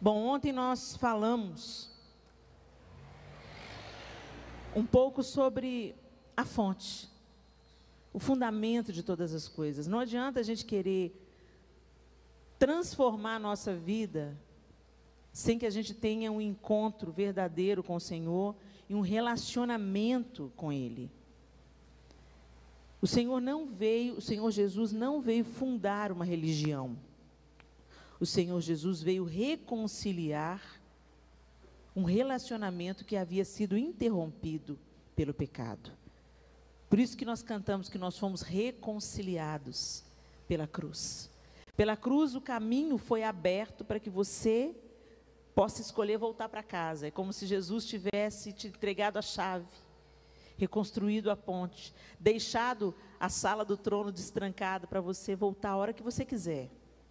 Bom, ontem nós falamos um pouco sobre a fonte, o fundamento de todas as coisas. Não adianta a gente querer transformar a nossa vida sem que a gente tenha um encontro verdadeiro com o Senhor e um relacionamento com Ele. O Senhor Jesus não veio fundar uma religião. O Senhor Jesus veio reconciliar um relacionamento que havia sido interrompido pelo pecado. Por isso que nós cantamos que nós fomos reconciliados pela cruz. Pela cruz o caminho foi aberto para que você possa escolher voltar para casa. É como se Jesus tivesse te entregado a chave, reconstruído a ponte, deixado a sala do trono destrancada para você voltar a hora que você quiser.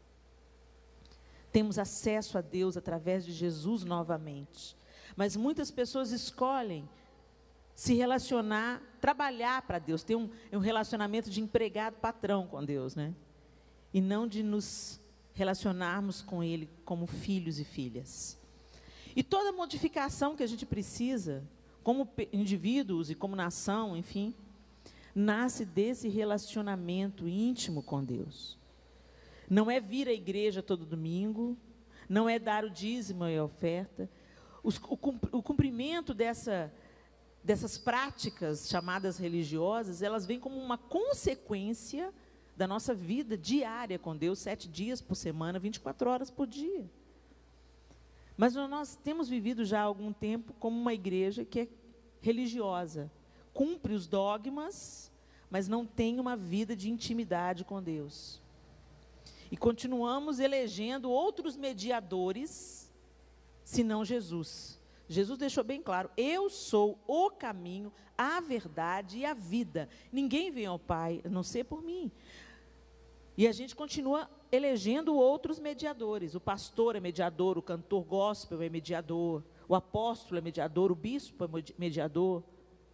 Temos acesso a Deus através de Jesus novamente. Mas muitas pessoas escolhem se relacionar, trabalhar para Deus, ter um relacionamento de empregado-patrão com Deus, né? E não de nos relacionarmos com Ele como filhos e filhas. E toda modificação que a gente precisa, como indivíduos e como nação, enfim, nasce desse relacionamento íntimo com Deus. Não é vir à igreja todo domingo, não é dar o dízimo e a oferta. O cumprimento dessas práticas chamadas religiosas, elas vêm como uma consequência da nossa vida diária com Deus, 7 dias por semana, 24 horas por dia. Mas nós temos vivido já há algum tempo como uma igreja que é religiosa, cumpre os dogmas, mas não tem uma vida de intimidade com Deus. E continuamos elegendo outros mediadores, senão Jesus. Jesus deixou bem claro: eu sou o caminho, a verdade e a vida. Ninguém vem ao Pai, a não ser por mim. E a gente continua elegendo outros mediadores. O pastor é mediador, o cantor gospel é mediador, o apóstolo é mediador, o bispo é mediador.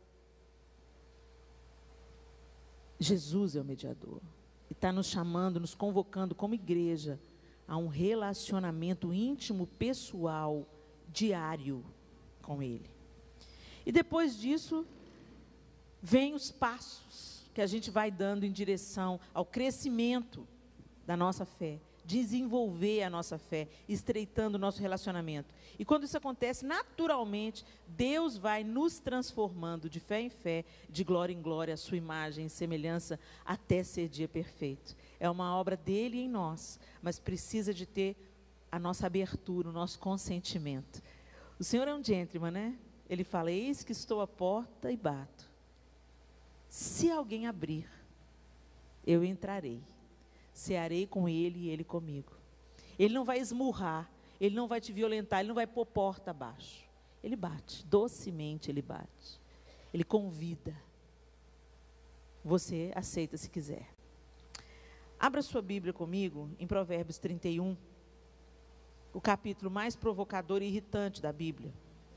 Jesus é o mediador. E está nos chamando, nos convocando como igreja a um relacionamento íntimo, pessoal, diário com Ele. E depois disso, vem os passos que a gente vai dando em direção ao crescimento da nossa fé, desenvolver a nossa fé, estreitando o nosso relacionamento. E quando isso acontece, naturalmente, Deus vai nos transformando de fé em fé, de glória em glória, a sua imagem e semelhança, até ser dia perfeito. É uma obra dele em nós, mas precisa de ter a nossa abertura, o nosso consentimento. O Senhor é um gentleman, né? Ele fala: eis que estou à porta e bato. Se alguém abrir, eu entrarei. Cearei com ele e ele comigo. Ele não vai esmurrar, ele não vai te violentar, ele não vai pôr porta abaixo. Ele bate, docemente ele bate. Ele convida. Você aceita se quiser. Abra sua Bíblia comigo em Provérbios 31, o capítulo mais provocador e irritante da Bíblia.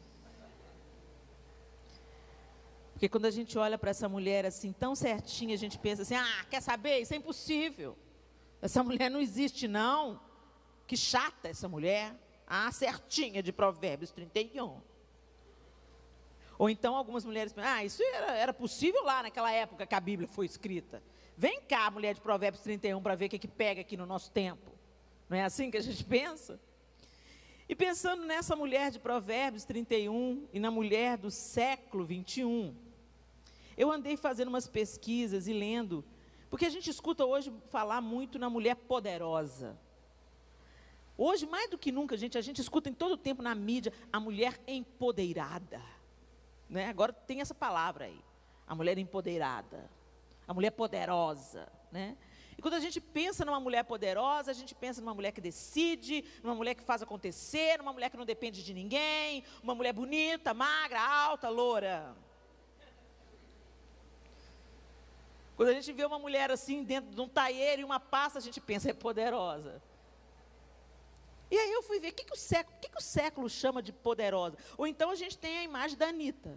Porque quando a gente olha para essa mulher assim, tão certinha, a gente pensa assim: ah, quer saber? Isso é impossível. Essa mulher não existe não. Que chata essa mulher. Ah, certinha de Provérbios 31. Ou então algumas mulheres pensam: ah, isso era possível lá naquela época que a Bíblia foi escrita. Vem cá, mulher de Provérbios 31, para ver o que pega aqui no nosso tempo. Não é assim que a gente pensa? E pensando nessa mulher de Provérbios 31 e na mulher do século 21, eu andei fazendo umas pesquisas e lendo, porque a gente escuta hoje falar muito na mulher poderosa. Hoje, mais do que nunca, a gente escuta em todo o tempo na mídia a mulher empoderada. Né? Agora tem essa palavra aí, a mulher empoderada, a mulher poderosa. Né? E quando a gente pensa numa mulher poderosa, a gente pensa numa mulher que decide, numa mulher que faz acontecer, numa mulher que não depende de ninguém, uma mulher bonita, magra, alta, loura. Quando a gente vê uma mulher assim dentro de um taieiro e uma pasta, a gente pensa: é poderosa. E aí eu fui ver o que o século chama de poderosa. Ou então a gente tem a imagem da Anitta,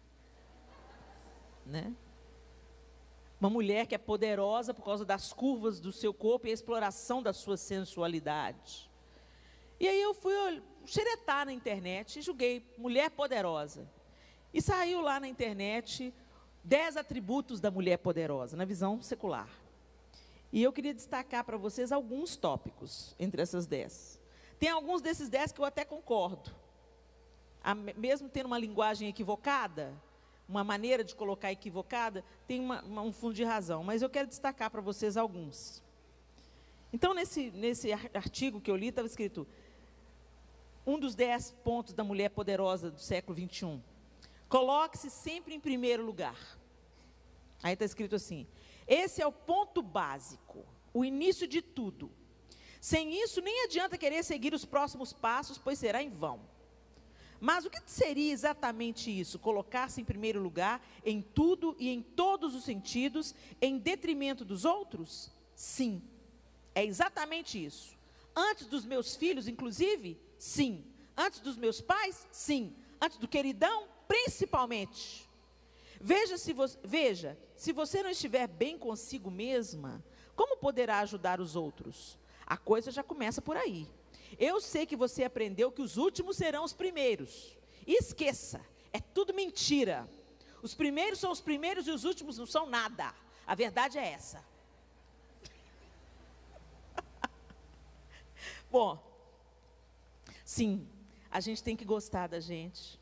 né? Uma mulher que é poderosa por causa das curvas do seu corpo e a exploração da sua sensualidade. E aí eu fui xeretar na internet e joguei mulher poderosa. E saiu lá na internet 10 atributos da mulher poderosa, na visão secular. E eu queria destacar para vocês alguns tópicos entre essas 10. Tem alguns desses 10 que eu até concordo. Mesmo tendo uma linguagem equivocada, uma maneira de colocar equivocada, tem um fundo de razão. Mas eu quero destacar para vocês alguns. Então, nesse artigo que eu li, estava escrito, um dos 10 pontos da mulher poderosa do século XXI. Coloque-se sempre em primeiro lugar. Aí está escrito assim, esse é o ponto básico, o início de tudo. Sem isso, nem adianta querer seguir os próximos passos, pois será em vão. Mas o que seria exatamente isso? Colocar-se em primeiro lugar, em tudo e em todos os sentidos, em detrimento dos outros? Sim, é exatamente isso. Antes dos meus filhos, inclusive? Sim. Antes dos meus pais? Sim. Antes do queridão? Principalmente. Veja, se você não estiver bem consigo mesma, como poderá ajudar os outros? A coisa já começa por aí. Eu sei que você aprendeu que os últimos serão os primeiros. E esqueça, é tudo mentira. Os primeiros são os primeiros e os últimos não são nada. A verdade é essa. Bom, sim, a gente tem que gostar da gente.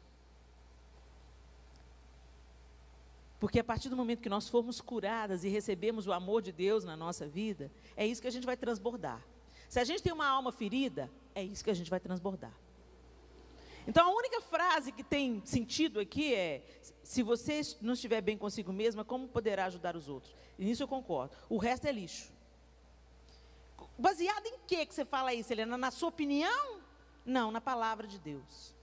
Porque a partir do momento que nós formos curadas e recebemos o amor de Deus na nossa vida, é isso que a gente vai transbordar. Se a gente tem uma alma ferida, é isso que a gente vai transbordar. Então a única frase que tem sentido aqui é, se você não estiver bem consigo mesma, como poderá ajudar os outros? E nisso eu concordo. O resto é lixo. Baseado em que você fala isso, Helena? Na sua opinião? Não, na palavra de Deus.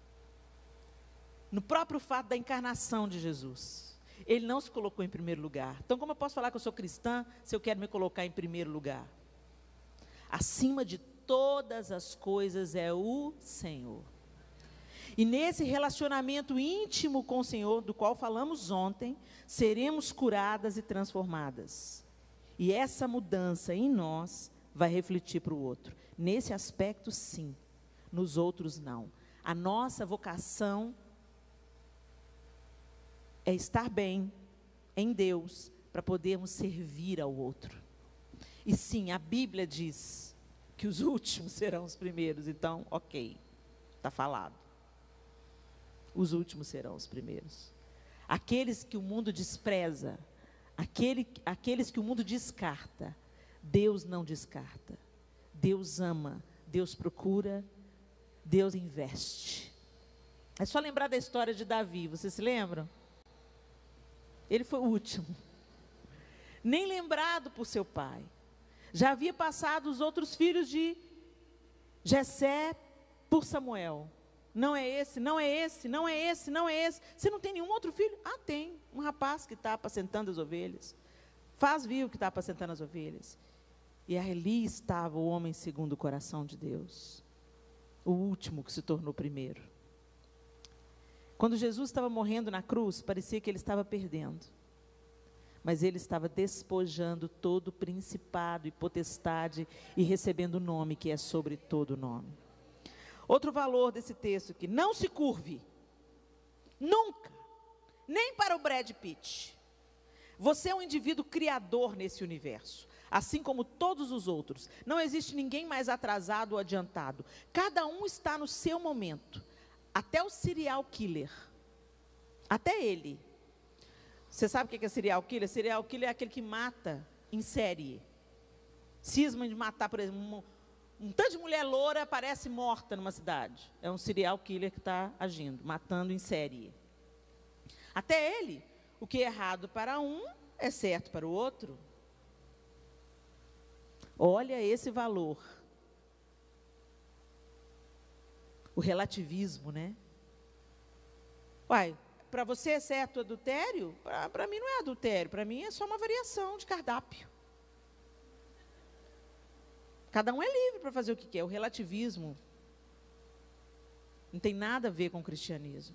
No próprio fato da encarnação de Jesus. Ele não se colocou em primeiro lugar. Então, como eu posso falar que eu sou cristã, se eu quero me colocar em primeiro lugar? Acima de todas as coisas é o Senhor. E nesse relacionamento íntimo com o Senhor, do qual falamos ontem, seremos curadas e transformadas. E essa mudança em nós vai refletir para o outro. Nesse aspecto, sim. Nos outros, não. A nossa vocação é estar bem em Deus para podermos servir ao outro. E sim, a Bíblia diz que os últimos serão os primeiros. Então, ok, está falado. Os últimos serão os primeiros. Aqueles que o mundo despreza, aqueles que o mundo descarta, Deus não descarta. Deus ama, Deus procura, Deus investe. É só lembrar da história de Davi, vocês se lembram? Ele foi o último. Nem lembrado por seu pai. Já havia passado os outros filhos de Jessé por Samuel. Não é esse, não é esse, não é esse, não é esse. Você não tem nenhum outro filho? Ah, tem. Um rapaz que está apacentando as ovelhas. Faz vir o que está apacentando as ovelhas. E ali estava o homem segundo o coração de Deus. O último que se tornou primeiro. Quando Jesus estava morrendo na cruz, parecia que ele estava perdendo. Mas ele estava despojando todo o principado e potestade e recebendo o nome que é sobre todo nome. Outro valor desse texto aqui, não se curve. Nunca. Nem para o Brad Pitt. Você é um indivíduo criador nesse universo. Assim como todos os outros. Não existe ninguém mais atrasado ou adiantado. Cada um está no seu momento. Até o serial killer. Até ele. Você sabe o que é serial killer? Serial killer é aquele que mata em série. Cisma de matar, por exemplo, um tanto de mulher loura aparece morta numa cidade. É um serial killer que está agindo, matando em série. Até ele, o que é errado para um, é certo para o outro. Olha esse valor. O relativismo, né? Uai, para você é certo adultério? Para mim não é adultério, para mim é só uma variação de cardápio. Cada um é livre para fazer o que quer. O relativismo não tem nada a ver com o cristianismo.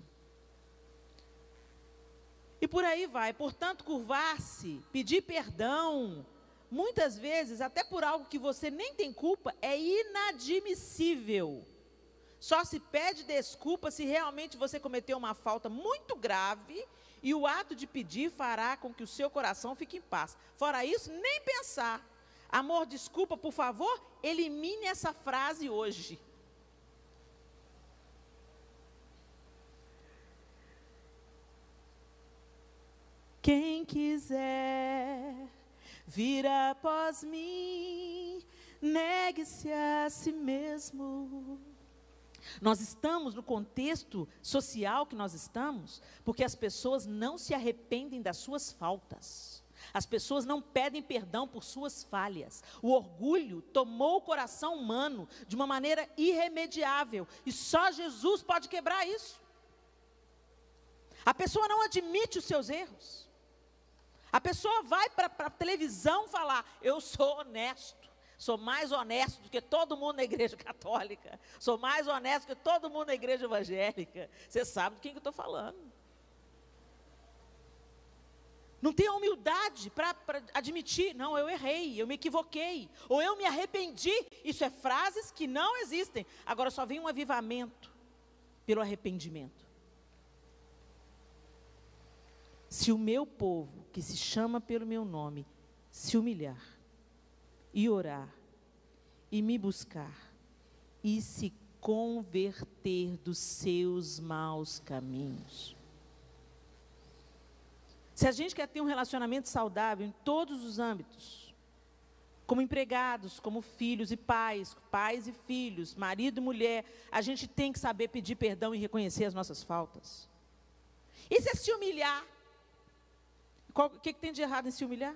E por aí vai. Portanto, curvar-se, pedir perdão, muitas vezes, até por algo que você nem tem culpa, é inadmissível. Só se pede desculpa se realmente você cometeu uma falta muito grave e o ato de pedir fará com que o seu coração fique em paz. Fora isso, nem pensar. Amor, desculpa, por favor, elimine essa frase hoje. Quem quiser vir após mim, negue-se a si mesmo. Nós estamos no contexto social que nós estamos, porque as pessoas não se arrependem das suas faltas. As pessoas não pedem perdão por suas falhas. O orgulho tomou o coração humano de uma maneira irremediável, e só Jesus pode quebrar isso. A pessoa não admite os seus erros. A pessoa vai para a televisão falar: eu sou honesto. Sou mais honesto do que todo mundo na igreja católica. Sou mais honesto do que todo mundo na igreja evangélica. Você sabe de quem que eu estou falando. Não tem a humildade para admitir: não, eu errei, eu me equivoquei, ou eu me arrependi. Isso é frases que não existem. Agora só vem um avivamento pelo arrependimento. Se o meu povo, que se chama pelo meu nome, se humilhar, e orar, e me buscar, e se converter dos seus maus caminhos. Se a gente quer ter um relacionamento saudável em todos os âmbitos, como empregados, como filhos e pais, pais e filhos, marido e mulher, a gente tem que saber pedir perdão e reconhecer as nossas faltas. E se humilhar? O que tem de errado em se humilhar?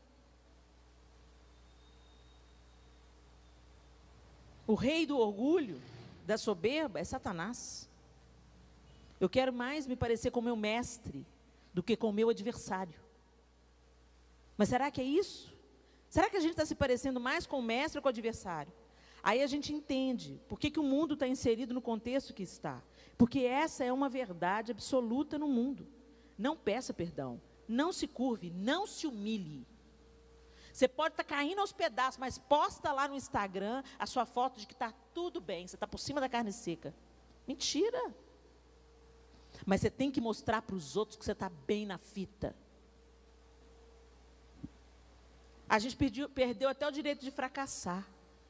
O rei do orgulho, da soberba, é Satanás. Eu quero mais me parecer com o meu mestre do que com o meu adversário. Mas será que é isso? Será que a gente está se parecendo mais com o mestre ou com o adversário? Aí a gente entende por que o mundo está inserido no contexto que está. Porque essa é uma verdade absoluta no mundo. Não peça perdão, não se curve, não se humilhe. Você pode estar caindo aos pedaços, mas posta lá no Instagram a sua foto de que está tudo bem, você está por cima da carne seca. Mentira. Mas você tem que mostrar para os outros que você está bem na fita. A gente perdeu até o direito de fracassar.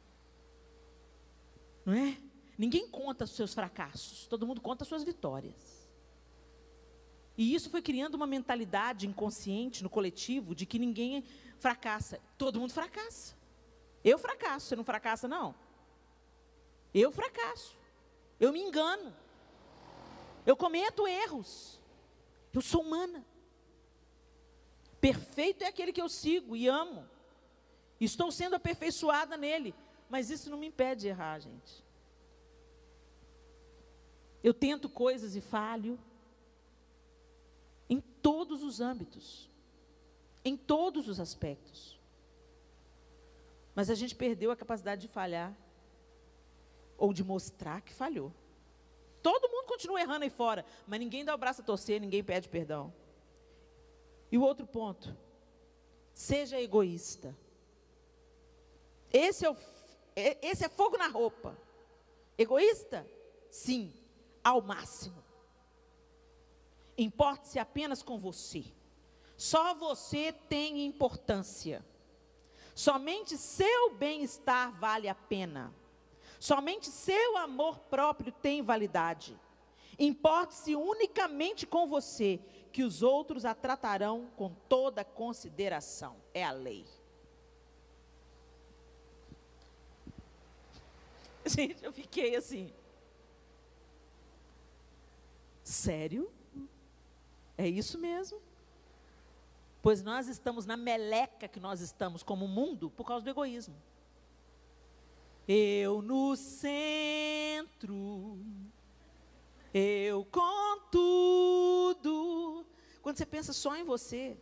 Não é? Ninguém conta os seus fracassos, todo mundo conta as suas vitórias. E isso foi criando uma mentalidade inconsciente no coletivo de que ninguém fracassa. Todo mundo fracassa. Eu fracasso, você não fracassa não? Eu fracasso. Eu me engano. Eu cometo erros. Eu sou humana. Perfeito é aquele que eu sigo e amo. Estou sendo aperfeiçoada nele. Mas isso não me impede de errar, gente. Eu tento coisas e falho. Em todos os âmbitos. Em todos os aspectos. Mas a gente perdeu a capacidade de falhar. Ou de mostrar que falhou. Todo mundo continua errando aí fora. Mas ninguém dá o braço a torcer, ninguém pede perdão. E o outro ponto. Seja egoísta. Esse é fogo na roupa. Egoísta? Sim, ao máximo. Importe-se apenas com você. Só você tem importância. Somente seu bem-estar vale a pena. Somente seu amor próprio tem validade. Importe-se unicamente com você, que os outros a tratarão com toda consideração. É a lei. Gente, eu fiquei assim. Sério? É isso mesmo? Pois nós estamos na meleca que nós estamos como mundo por causa do egoísmo. Eu no centro, eu com tudo. Quando você pensa só em você.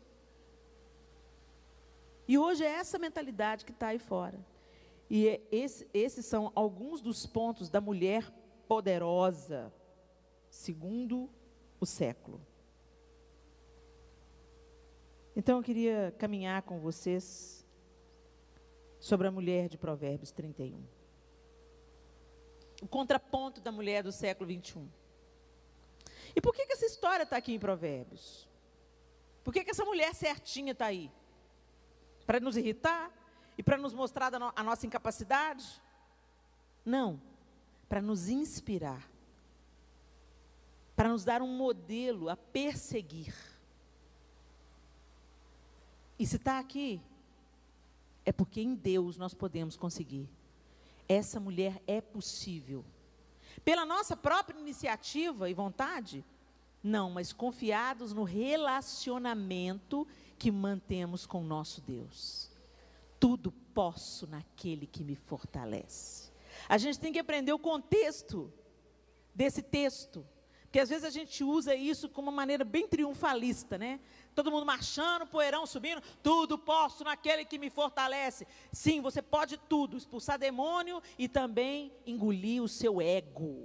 E hoje é essa mentalidade que está aí fora. E esses são alguns dos pontos da mulher poderosa, segundo o século. Então eu queria caminhar com vocês sobre a mulher de Provérbios 31. O contraponto da mulher do século 21. E por que essa história está aqui em Provérbios? Por que essa mulher certinha está aí? Para nos irritar? E para nos mostrar a nossa incapacidade? Não, para nos inspirar. Para nos dar um modelo a perseguir. E se está aqui, é porque em Deus nós podemos conseguir. Essa mulher é possível. Pela nossa própria iniciativa e vontade? Não, mas confiados no relacionamento que mantemos com o nosso Deus. Tudo posso naquele que me fortalece. A gente tem que aprender o contexto desse texto. Porque às vezes a gente usa isso como uma maneira bem triunfalista, né? Todo mundo marchando, poeirão subindo, tudo posso naquele que me fortalece. Sim, você pode tudo, expulsar demônio e também engolir o seu ego.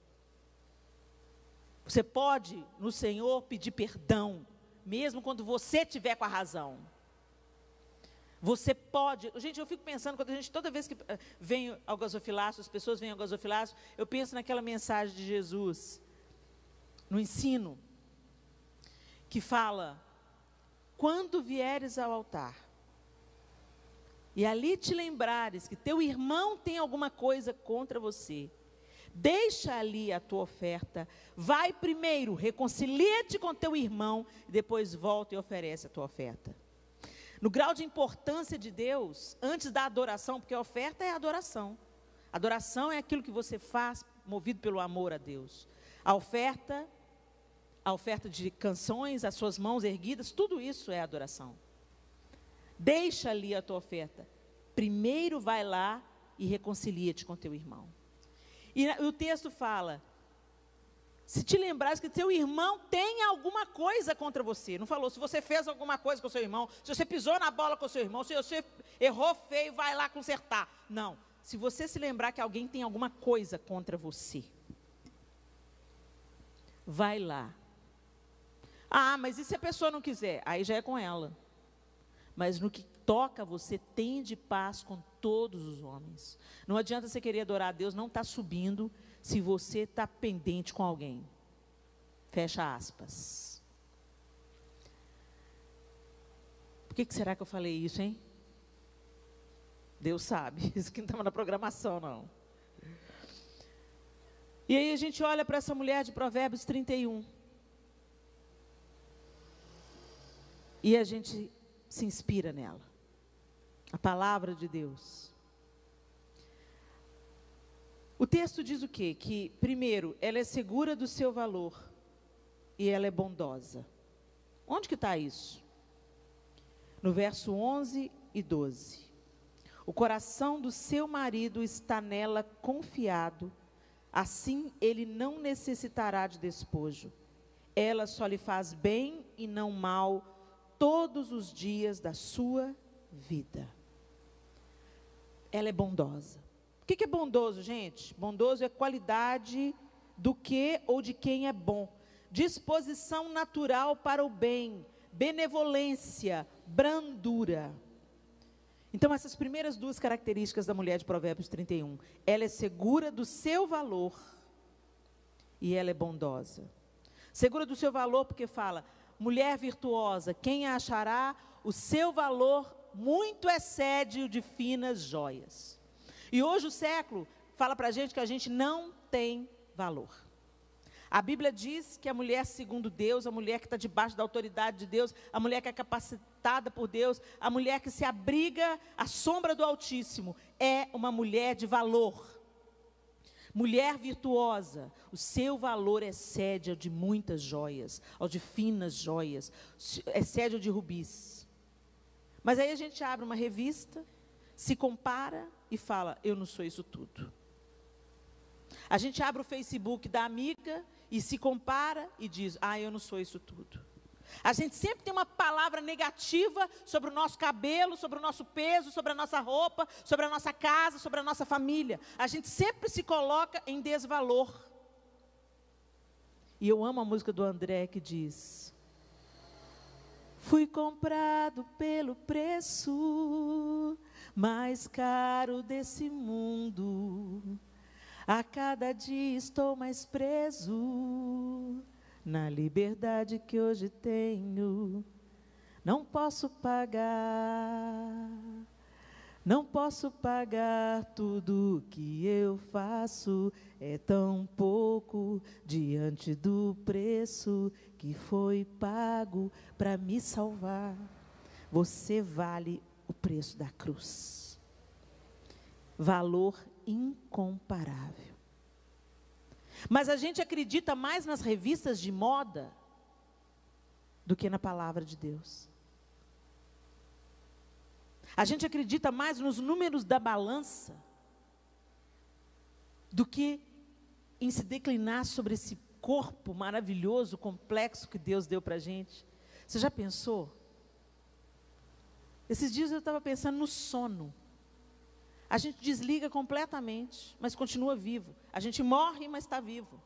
Você pode, no Senhor, pedir perdão, mesmo quando você tiver com a razão. Você pode, gente, eu fico pensando, toda vez que vem ao gasofilácio, as pessoas vêm ao gasofilácio, eu penso naquela mensagem de Jesus, no ensino, que fala, quando vieres ao altar, e ali te lembrares que teu irmão tem alguma coisa contra você, deixa ali a tua oferta, vai primeiro, reconcilia-te com teu irmão, e depois volta e oferece a tua oferta. No grau de importância de Deus, antes da adoração, porque a oferta é a adoração. Adoração é aquilo que você faz, movido pelo amor a Deus. A oferta de canções, as suas mãos erguidas, tudo isso é adoração. Deixa ali a tua oferta. Primeiro vai lá e reconcilia-te com teu irmão. E o texto fala, se te lembrares que teu irmão tem alguma coisa contra você. Não falou, se você fez alguma coisa com seu irmão, se você pisou na bola com seu irmão, se você errou feio, vai lá consertar. Não, se você se lembrar que alguém tem alguma coisa contra você, vai lá. Ah, mas e se a pessoa não quiser? Aí já é com ela. Mas no que toca, você tem de paz com todos os homens. Não adianta você querer adorar a Deus, não está subindo, se você está pendente com alguém. Fecha aspas. Por que será que eu falei isso, hein? Deus sabe, isso que não estava na programação, não. E aí a gente olha para essa mulher de Provérbios 31. E a gente se inspira nela. A palavra de Deus. O texto diz o quê? Que, primeiro, ela é segura do seu valor. E ela é bondosa. Onde que está isso? No verso 11 e 12. O coração do seu marido está nela confiado. Assim ele não necessitará de despojo. Ela só lhe faz bem e não mal todos os dias da sua vida. Ela é bondosa. O que é bondoso, gente? Bondoso é qualidade do que ou de quem é bom. Disposição natural para o bem, benevolência, brandura. Então, essas primeiras duas características da mulher de Provérbios 31. Ela é segura do seu valor e ela é bondosa. Segura do seu valor porque fala, mulher virtuosa, quem a achará? O seu valor muito excede o de finas joias. E hoje o século fala para a gente que a gente não tem valor. A Bíblia diz que a mulher segundo Deus, a mulher que está debaixo da autoridade de Deus, a mulher que é capacitada por Deus, a mulher que se abriga à sombra do Altíssimo, é uma mulher de valor. Mulher virtuosa, o seu valor excede ao de muitas joias, ao de finas joias, excede ao de rubis. Mas aí a gente abre uma revista, se compara e fala, eu não sou isso tudo. A gente abre o Facebook da amiga e se compara e diz, eu não sou isso tudo. A gente sempre tem uma palavra negativa sobre o nosso cabelo, sobre o nosso peso, sobre a nossa roupa, sobre a nossa casa, sobre a nossa família. A gente sempre se coloca em desvalor. E eu amo a música do André que diz, fui comprado pelo preço, mais caro desse mundo. A cada dia estou mais preso na liberdade que hoje tenho. Não posso pagar tudo que eu faço. É tão pouco diante do preço que foi pago para me salvar. Você vale o preço da cruz. Valor incomparável. Mas a gente acredita mais nas revistas de moda do que na palavra de Deus. A gente acredita mais nos números da balança do que em se declinar sobre esse corpo maravilhoso, complexo que Deus deu para a gente. Você já pensou? Esses dias eu estava pensando no sono. A gente desliga completamente, mas continua vivo. A gente morre, mas está vivo.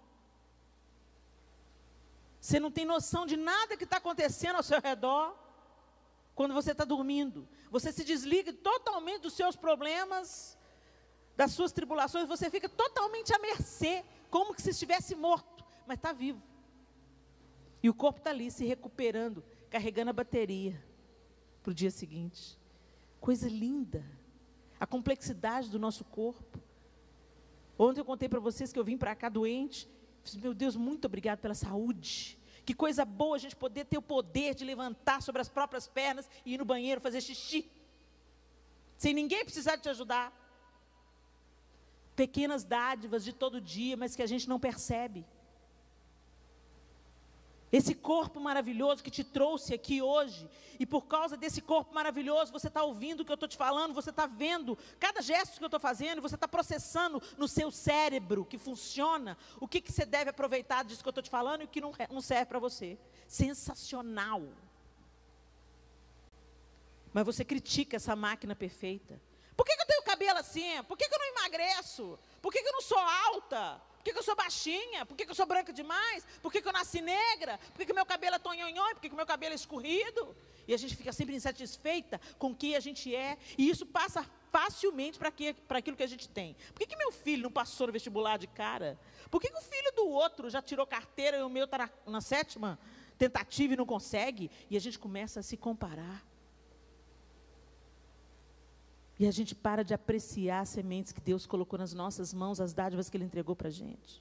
Você não tem noção de nada que está acontecendo ao seu redor quando você está dormindo. Você se desliga totalmente dos seus problemas, das suas tribulações, você fica totalmente à mercê, como se estivesse morto, mas está vivo. E o corpo está ali se recuperando, carregando a bateria para o dia seguinte. Coisa linda. A complexidade do nosso corpo. Ontem eu contei para vocês que eu vim para cá doente. Meu Deus, muito obrigado pela saúde. Que coisa boa a gente poder ter o poder de levantar sobre as próprias pernas e ir no banheiro fazer xixi. Sem ninguém precisar te ajudar. Pequenas dádivas de todo dia, mas que a gente não percebe. Esse corpo maravilhoso que te trouxe aqui hoje, e por causa desse corpo maravilhoso, você está ouvindo o que eu estou te falando, você está vendo cada gesto que eu estou fazendo, você está processando no seu cérebro, que funciona, o que você deve aproveitar disso que eu estou te falando e o que não serve para você. Sensacional. Mas você critica essa máquina perfeita. Por que eu tenho cabelo assim? Por que eu não emagreço? Por que eu não sou alta? Por que eu sou baixinha? Por que eu sou branca demais? Por que eu nasci negra? Por que meu cabelo é tonhonhon? Por que meu cabelo é escorrido? E a gente fica sempre insatisfeita com o que a gente é. E isso passa facilmente para aquilo que a gente tem. Por que meu filho não passou no vestibular de cara? Por que o filho do outro já tirou carteira e o meu está na 7ª tentativa e não consegue? E a gente começa a se comparar. E a gente para de apreciar as sementes que Deus colocou nas nossas mãos, as dádivas que Ele entregou para a gente.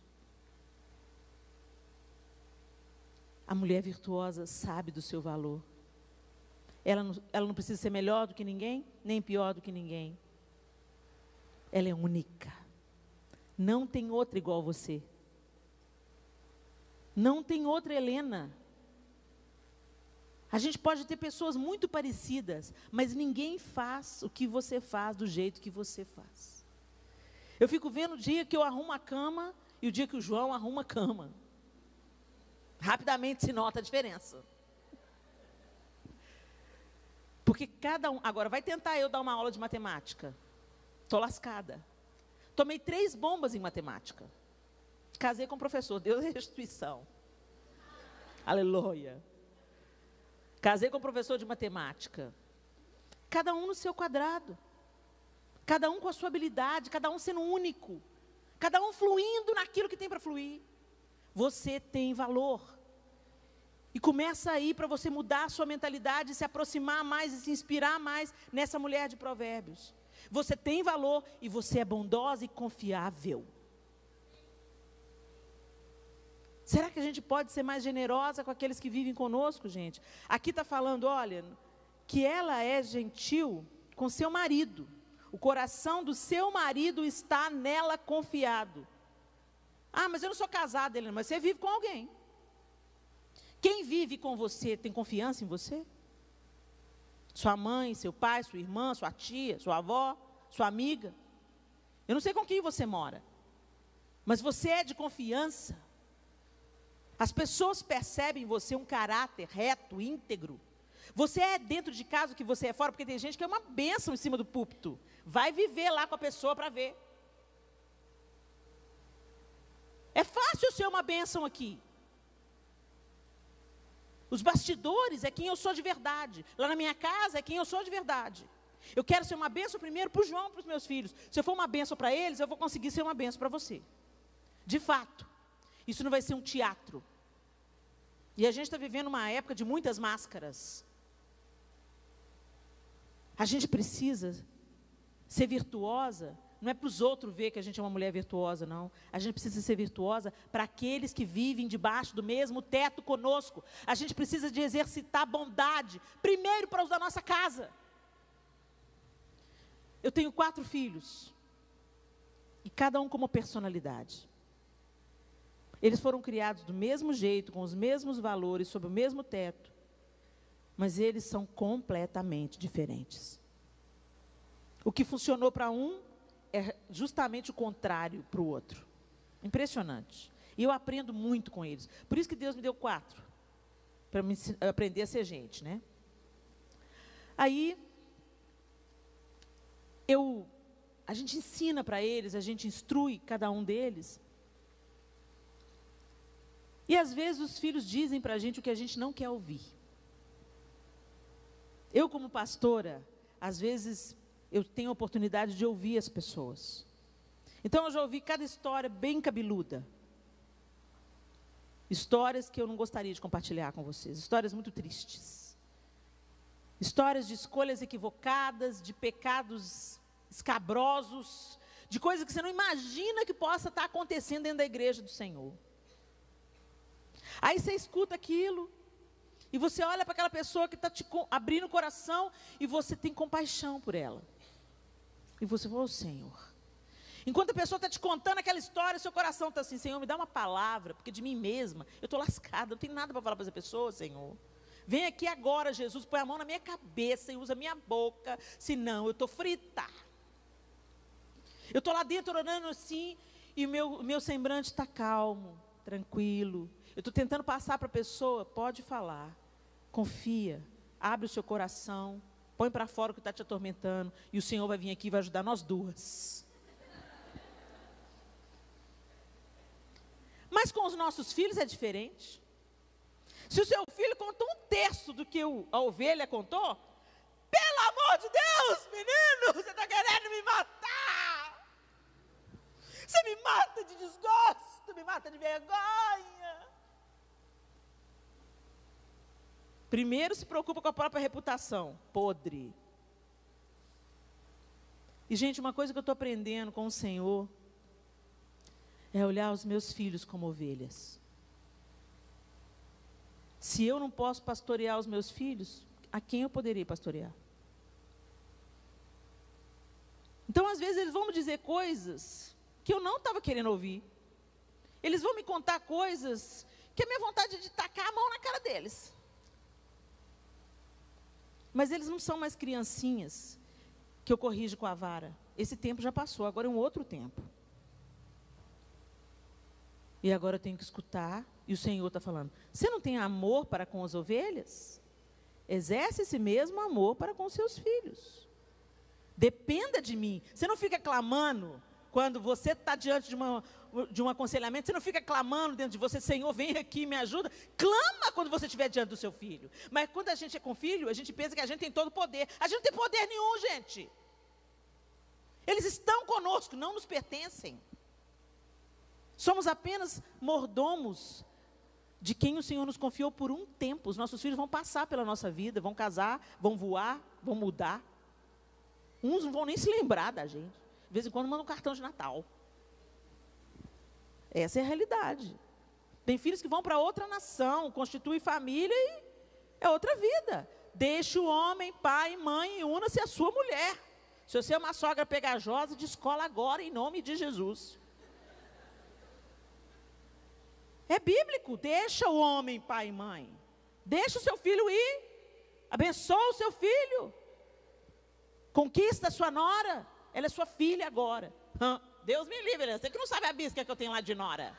A mulher virtuosa sabe do seu valor. Ela não precisa ser melhor do que ninguém, nem pior do que ninguém. Ela é única. Não tem outra igual a você. Não tem outra Helena. A gente pode ter pessoas muito parecidas, mas ninguém faz o que você faz do jeito que você faz. Eu fico vendo o dia que eu arrumo a cama e o dia que o João arruma a cama. Rapidamente se nota a diferença. Porque cada um... Agora, vai tentar eu dar uma aula de matemática. Estou lascada. Tomei 3 bombas em matemática. Casei com o professor, Deus é restituição. Aleluia. Casei com o professor de matemática. Cada um no seu quadrado. Cada um com a sua habilidade, cada um sendo único. Cada um fluindo naquilo que tem para fluir. Você tem valor. E começa aí para você mudar a sua mentalidade, se aproximar mais e se inspirar mais nessa mulher de Provérbios. Você tem valor e você é bondosa e confiável. Será que a gente pode ser mais generosa com aqueles que vivem conosco, gente? Aqui está falando, olha, que ela é gentil com seu marido. O coração do seu marido está nela confiado. Ah, mas eu não sou casada, Helena, mas você vive com alguém. Quem vive com você tem confiança em você? Sua mãe, seu pai, sua irmã, sua tia, sua avó, sua amiga. Eu não sei com quem você mora, mas você é de confiança. As pessoas percebem em você um caráter reto, íntegro. Você é dentro de casa o que você é fora, porque tem gente que é uma bênção em cima do púlpito. Vai viver lá com a pessoa para ver. É fácil ser uma bênção aqui. Os bastidores é quem eu sou de verdade. Lá na minha casa é quem eu sou de verdade. Eu quero ser uma bênção primeiro para o João e para os meus filhos. Se eu for uma bênção para eles, eu vou conseguir ser uma bênção para você. De fato, isso não vai ser um teatro. E a gente está vivendo uma época de muitas máscaras. A gente precisa ser virtuosa, não é para os outros ver que a gente é uma mulher virtuosa, não. A gente precisa ser virtuosa para aqueles que vivem debaixo do mesmo teto conosco. A gente precisa de exercitar bondade, primeiro para os da nossa casa. Eu tenho 4 filhos, e cada um com uma personalidade. Eles foram criados do mesmo jeito, com os mesmos valores, sob o mesmo teto, mas eles são completamente diferentes. O que funcionou para um é justamente o contrário para o outro. Impressionante. E eu aprendo muito com eles. Por isso que Deus me deu 4, para me aprender a ser gente, né? Aí, a gente ensina para eles, a gente instrui cada um deles. E às vezes os filhos dizem para a gente o que a gente não quer ouvir. Eu, como pastora, às vezes eu tenho a oportunidade de ouvir as pessoas. Então eu já ouvi cada história bem cabeluda. Histórias que eu não gostaria de compartilhar com vocês. Histórias muito tristes. Histórias de escolhas equivocadas, de pecados escabrosos, de coisas que você não imagina que possa estar acontecendo dentro da igreja do Senhor. Aí você escuta aquilo, e você olha para aquela pessoa que está te abrindo o coração, e você tem compaixão por ela. E você fala, Senhor. Enquanto a pessoa está te contando aquela história, seu coração está assim, Senhor, me dá uma palavra, porque de mim mesma, eu estou lascada, não tenho nada para falar para essa pessoa, Senhor. Vem aqui agora, Jesus, põe a mão na minha cabeça e usa a minha boca, senão eu estou frita. Eu estou lá dentro orando assim, e o meu semblante está calmo, tranquilo. Eu estou tentando passar para a pessoa, pode falar, confia, abre o seu coração, põe para fora o que está te atormentando, e o Senhor vai vir aqui e vai ajudar nós duas. Mas com os nossos filhos é diferente. Se o seu filho contou 1/3 do que a ovelha contou, pelo amor de Deus, menino, você está querendo me matar. Você me mata de desgosto, me mata de vergonha. Primeiro se preocupa com a própria reputação, podre. E, gente, uma coisa que eu estou aprendendo com o Senhor é olhar os meus filhos como ovelhas. Se eu não posso pastorear os meus filhos, a quem eu poderia pastorear? Então, às vezes, eles vão me dizer coisas que eu não estava querendo ouvir. Eles vão me contar coisas que a minha vontade é de tacar a mão na cara deles. Mas eles não são mais criancinhas que eu corrijo com a vara. Esse tempo já passou, agora é um outro tempo. E agora eu tenho que escutar, e o Senhor está falando, você não tem amor para com as ovelhas? Exerce esse mesmo amor para com seus filhos. Dependa de mim. Você não fica clamando, quando você está diante de um aconselhamento, você não fica clamando dentro de você, Senhor, vem aqui, me ajuda. Clama quando você estiver diante do seu filho. Mas quando a gente é com filho, a gente pensa que a gente tem todo o poder. A gente não tem poder nenhum, gente. Eles estão conosco, não nos pertencem. Somos apenas mordomos de quem o Senhor nos confiou por um tempo. Os nossos filhos vão passar pela nossa vida, vão casar, vão voar, vão mudar. Uns não vão nem se lembrar da gente. De vez em quando mandam um cartão de Natal. Essa é a realidade. Tem filhos que vão para outra nação, constituem família e é outra vida. Deixa o homem, pai e mãe e una-se a sua mulher. Se você é uma sogra pegajosa, descola agora em nome de Jesus. É bíblico, deixa o homem, pai e mãe. Deixa o seu filho ir. Abençoa o seu filho. Conquista a sua nora. Ela é sua filha agora. Deus me livre, né? Você que não sabe a bisca que eu tenho lá de nora.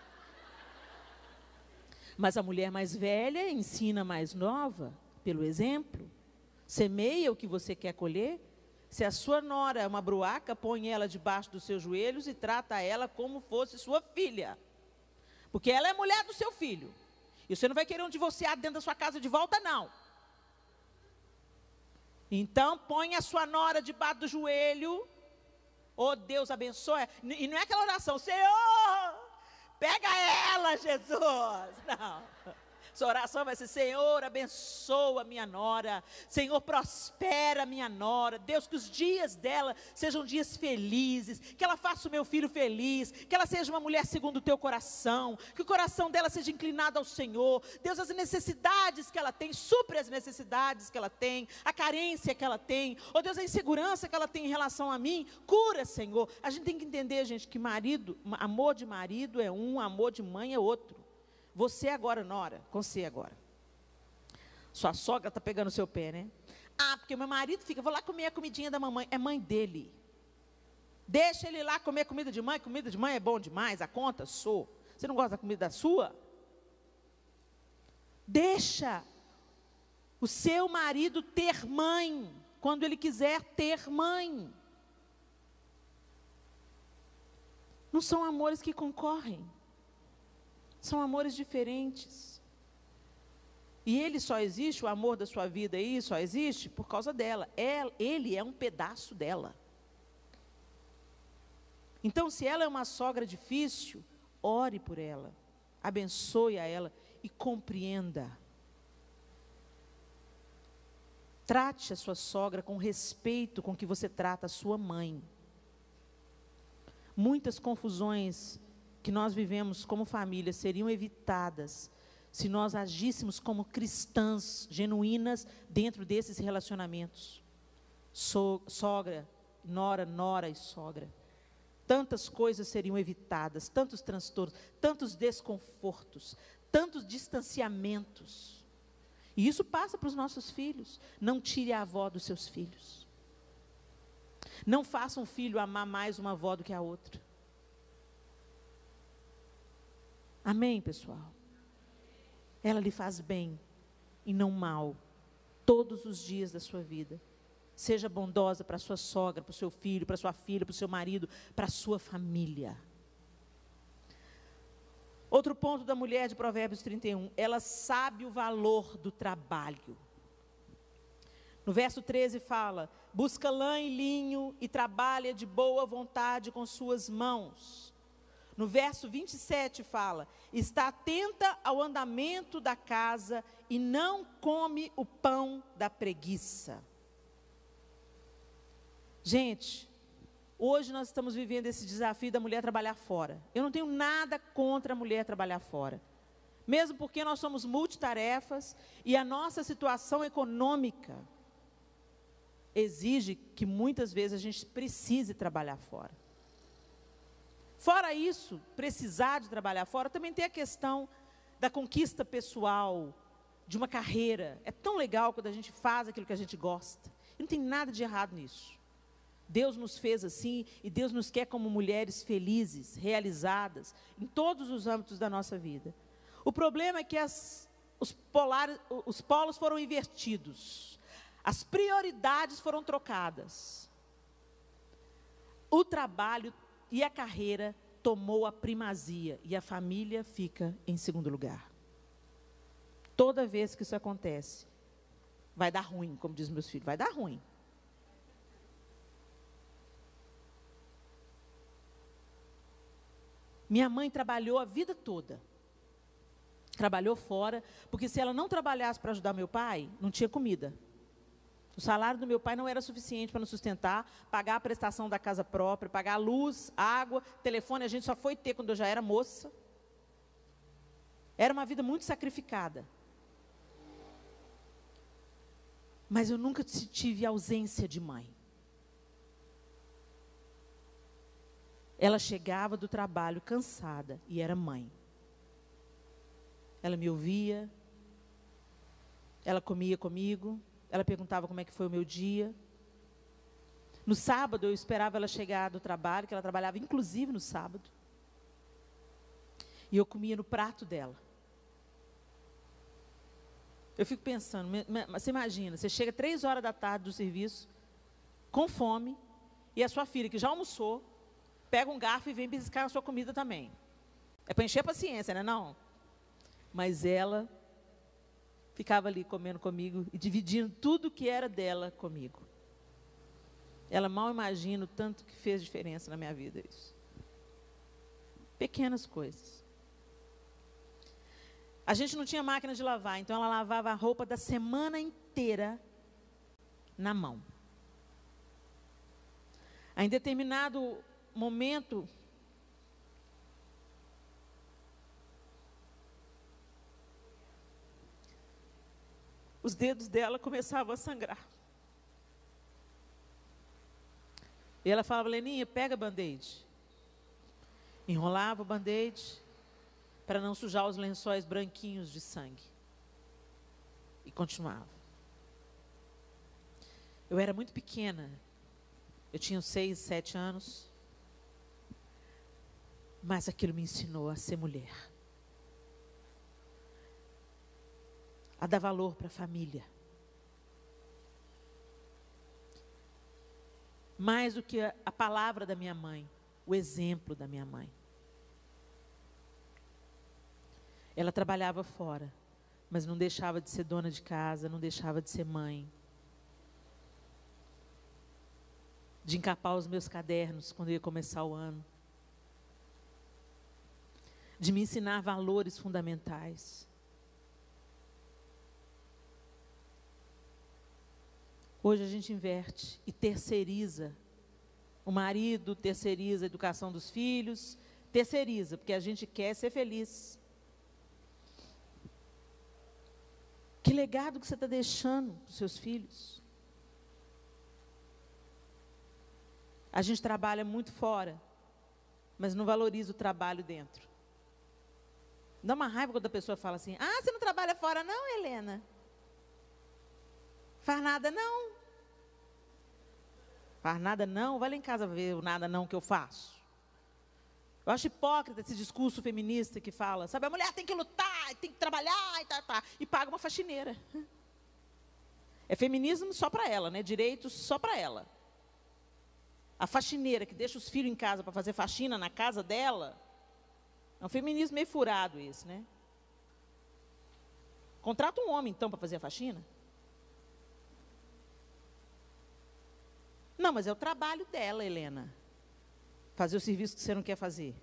Mas a mulher mais velha ensina a mais nova, pelo exemplo. Semeia o que você quer colher. Se a sua nora é uma bruaca, põe ela debaixo dos seus joelhos e trata ela como fosse sua filha. Porque ela é mulher do seu filho. E você não vai querer um divorciado dentro da sua casa de volta, não. Então, põe a sua nora debaixo do joelho. Oh, Deus abençoe. E não é aquela oração, Senhor, pega ela, Jesus. Não. Sua oração vai ser, Senhor, abençoa minha nora. Senhor, prospera minha nora. Deus, que os dias dela sejam dias felizes. Que ela faça o meu filho feliz. Que ela seja uma mulher segundo o teu coração. Que o coração dela seja inclinado ao Senhor. Deus, as necessidades que ela tem, supre as necessidades que ela tem. A carência que ela tem. Oh Deus, a insegurança que ela tem em relação a mim. Cura, Senhor. A gente tem que entender, gente, que amor de marido é um, amor de mãe é outro. Você agora, nora, com você agora. Sua sogra está pegando o seu pé, né? Ah, porque meu marido fica, vou lá comer a comidinha da mamãe. É mãe dele. Deixa ele lá comer comida de mãe é bom demais, a conta sou. Você não gosta da comida sua? Deixa o seu marido ter mãe, quando ele quiser ter mãe. Não são amores que concorrem. São amores diferentes. E ele só existe, o amor da sua vida aí só existe por causa dela. Ele é um pedaço dela. Então, se ela é uma sogra difícil, ore por ela, abençoe a ela e compreenda. Trate a sua sogra com respeito com que você trata a sua mãe. Muitas confusões que nós vivemos como família seriam evitadas se nós agíssemos como cristãs genuínas dentro desses relacionamentos. Sogra, nora e sogra. Tantas coisas seriam evitadas, tantos transtornos, tantos desconfortos, tantos distanciamentos. E isso passa para os nossos filhos. Não tire a avó dos seus filhos. Não faça um filho amar mais uma avó do que a outra. Amém, pessoal? Ela lhe faz bem e não mal, todos os dias da sua vida. Seja bondosa para a sua sogra, para o seu filho, para a sua filha, para o seu marido, para a sua família. Outro ponto da mulher de Provérbios 31, ela sabe o valor do trabalho. No verso 13 fala, busca lã e linho e trabalha de boa vontade com suas mãos. No verso 27 fala, está atenta ao andamento da casa e não come o pão da preguiça. Gente, hoje nós estamos vivendo esse desafio da mulher trabalhar fora. Eu não tenho nada contra a mulher trabalhar fora. Mesmo porque nós somos multitarefas e a nossa situação econômica exige que muitas vezes a gente precise trabalhar fora. Fora isso, precisar de trabalhar fora, também tem a questão da conquista pessoal, de uma carreira. É tão legal quando a gente faz aquilo que a gente gosta. E não tem nada de errado nisso. Deus nos fez assim e Deus nos quer como mulheres felizes, realizadas, em todos os âmbitos da nossa vida. O problema é que os polos foram invertidos. As prioridades foram trocadas. O trabalho e a carreira tomou a primazia e a família fica em segundo lugar. Toda vez que isso acontece, vai dar ruim, como dizem meus filhos, vai dar ruim. Minha mãe trabalhou a vida toda. Trabalhou fora, porque se ela não trabalhasse para ajudar meu pai, não tinha comida. O salário do meu pai não era suficiente para nos sustentar, pagar a prestação da casa própria, pagar a luz, água, telefone, a gente só foi ter quando eu já era moça. Era uma vida muito sacrificada. Mas eu nunca tive ausência de mãe. Ela chegava do trabalho cansada e era mãe. Ela me ouvia, ela comia comigo, ela perguntava como é que foi o meu dia. No sábado eu esperava ela chegar do trabalho, que ela trabalhava inclusive no sábado. E eu comia no prato dela. Eu fico pensando, você imagina, você chega 3 horas da tarde do serviço, com fome, e a sua filha, que já almoçou, pega um garfo e vem beliscar a sua comida também. É para encher a paciência, né? Não. Mas ela ficava ali comendo comigo e dividindo tudo que era dela comigo. Ela mal imagina o tanto que fez diferença na minha vida isso. Pequenas coisas. A gente não tinha máquina de lavar, então ela lavava a roupa da semana inteira na mão. Em determinado momento, os dedos dela começavam a sangrar. E ela falava: Leninha, pega band-aid. Enrolava o band-aid para não sujar os lençóis branquinhos de sangue. E continuava. Eu era muito pequena. Eu tinha uns 6, 7 anos. Mas aquilo me ensinou a ser mulher. A dar valor para a família. Mais do que a palavra da minha mãe, o exemplo da minha mãe. Ela trabalhava fora, mas não deixava de ser dona de casa, não deixava de ser mãe. De encapar os meus cadernos quando eu ia começar o ano. De me ensinar valores fundamentais. Hoje a gente inverte e terceiriza. O marido terceiriza a educação dos filhos, terceiriza, porque a gente quer ser feliz. Que legado que você está deixando para os seus filhos? A gente trabalha muito fora, mas não valoriza o trabalho dentro. Dá uma raiva quando a pessoa fala assim: ah, você não trabalha fora não, Helena? Faz nada não? Faz nada não? Vai lá em casa ver o nada não que eu faço. Eu acho hipócrita esse discurso feminista que fala, sabe, a mulher tem que lutar, tem que trabalhar, e paga uma faxineira. É feminismo só para ela, né? Direitos só para ela. A faxineira que deixa os filhos em casa para fazer faxina na casa dela, é um feminismo meio furado esse, né? Contrata um homem, então, para fazer a faxina. Não, mas é o trabalho dela, Helena. Fazer o serviço que você não quer fazer.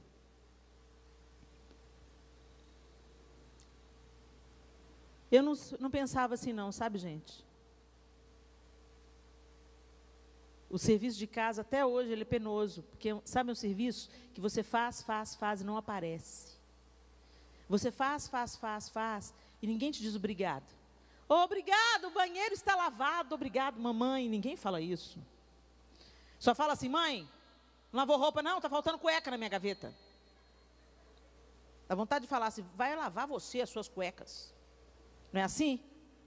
Eu não pensava assim não, sabe, gente? O serviço de casa, até hoje, ele é penoso. Porque, sabe, um serviço que você faz e não aparece. Você faz, e ninguém te diz obrigado. Obrigado, o banheiro está lavado, obrigado, mamãe. Ninguém fala isso. Só fala assim: mãe, não lavou roupa não? Está faltando cueca na minha gaveta. Dá vontade de falar assim: vai lavar você as suas cuecas. Não é assim?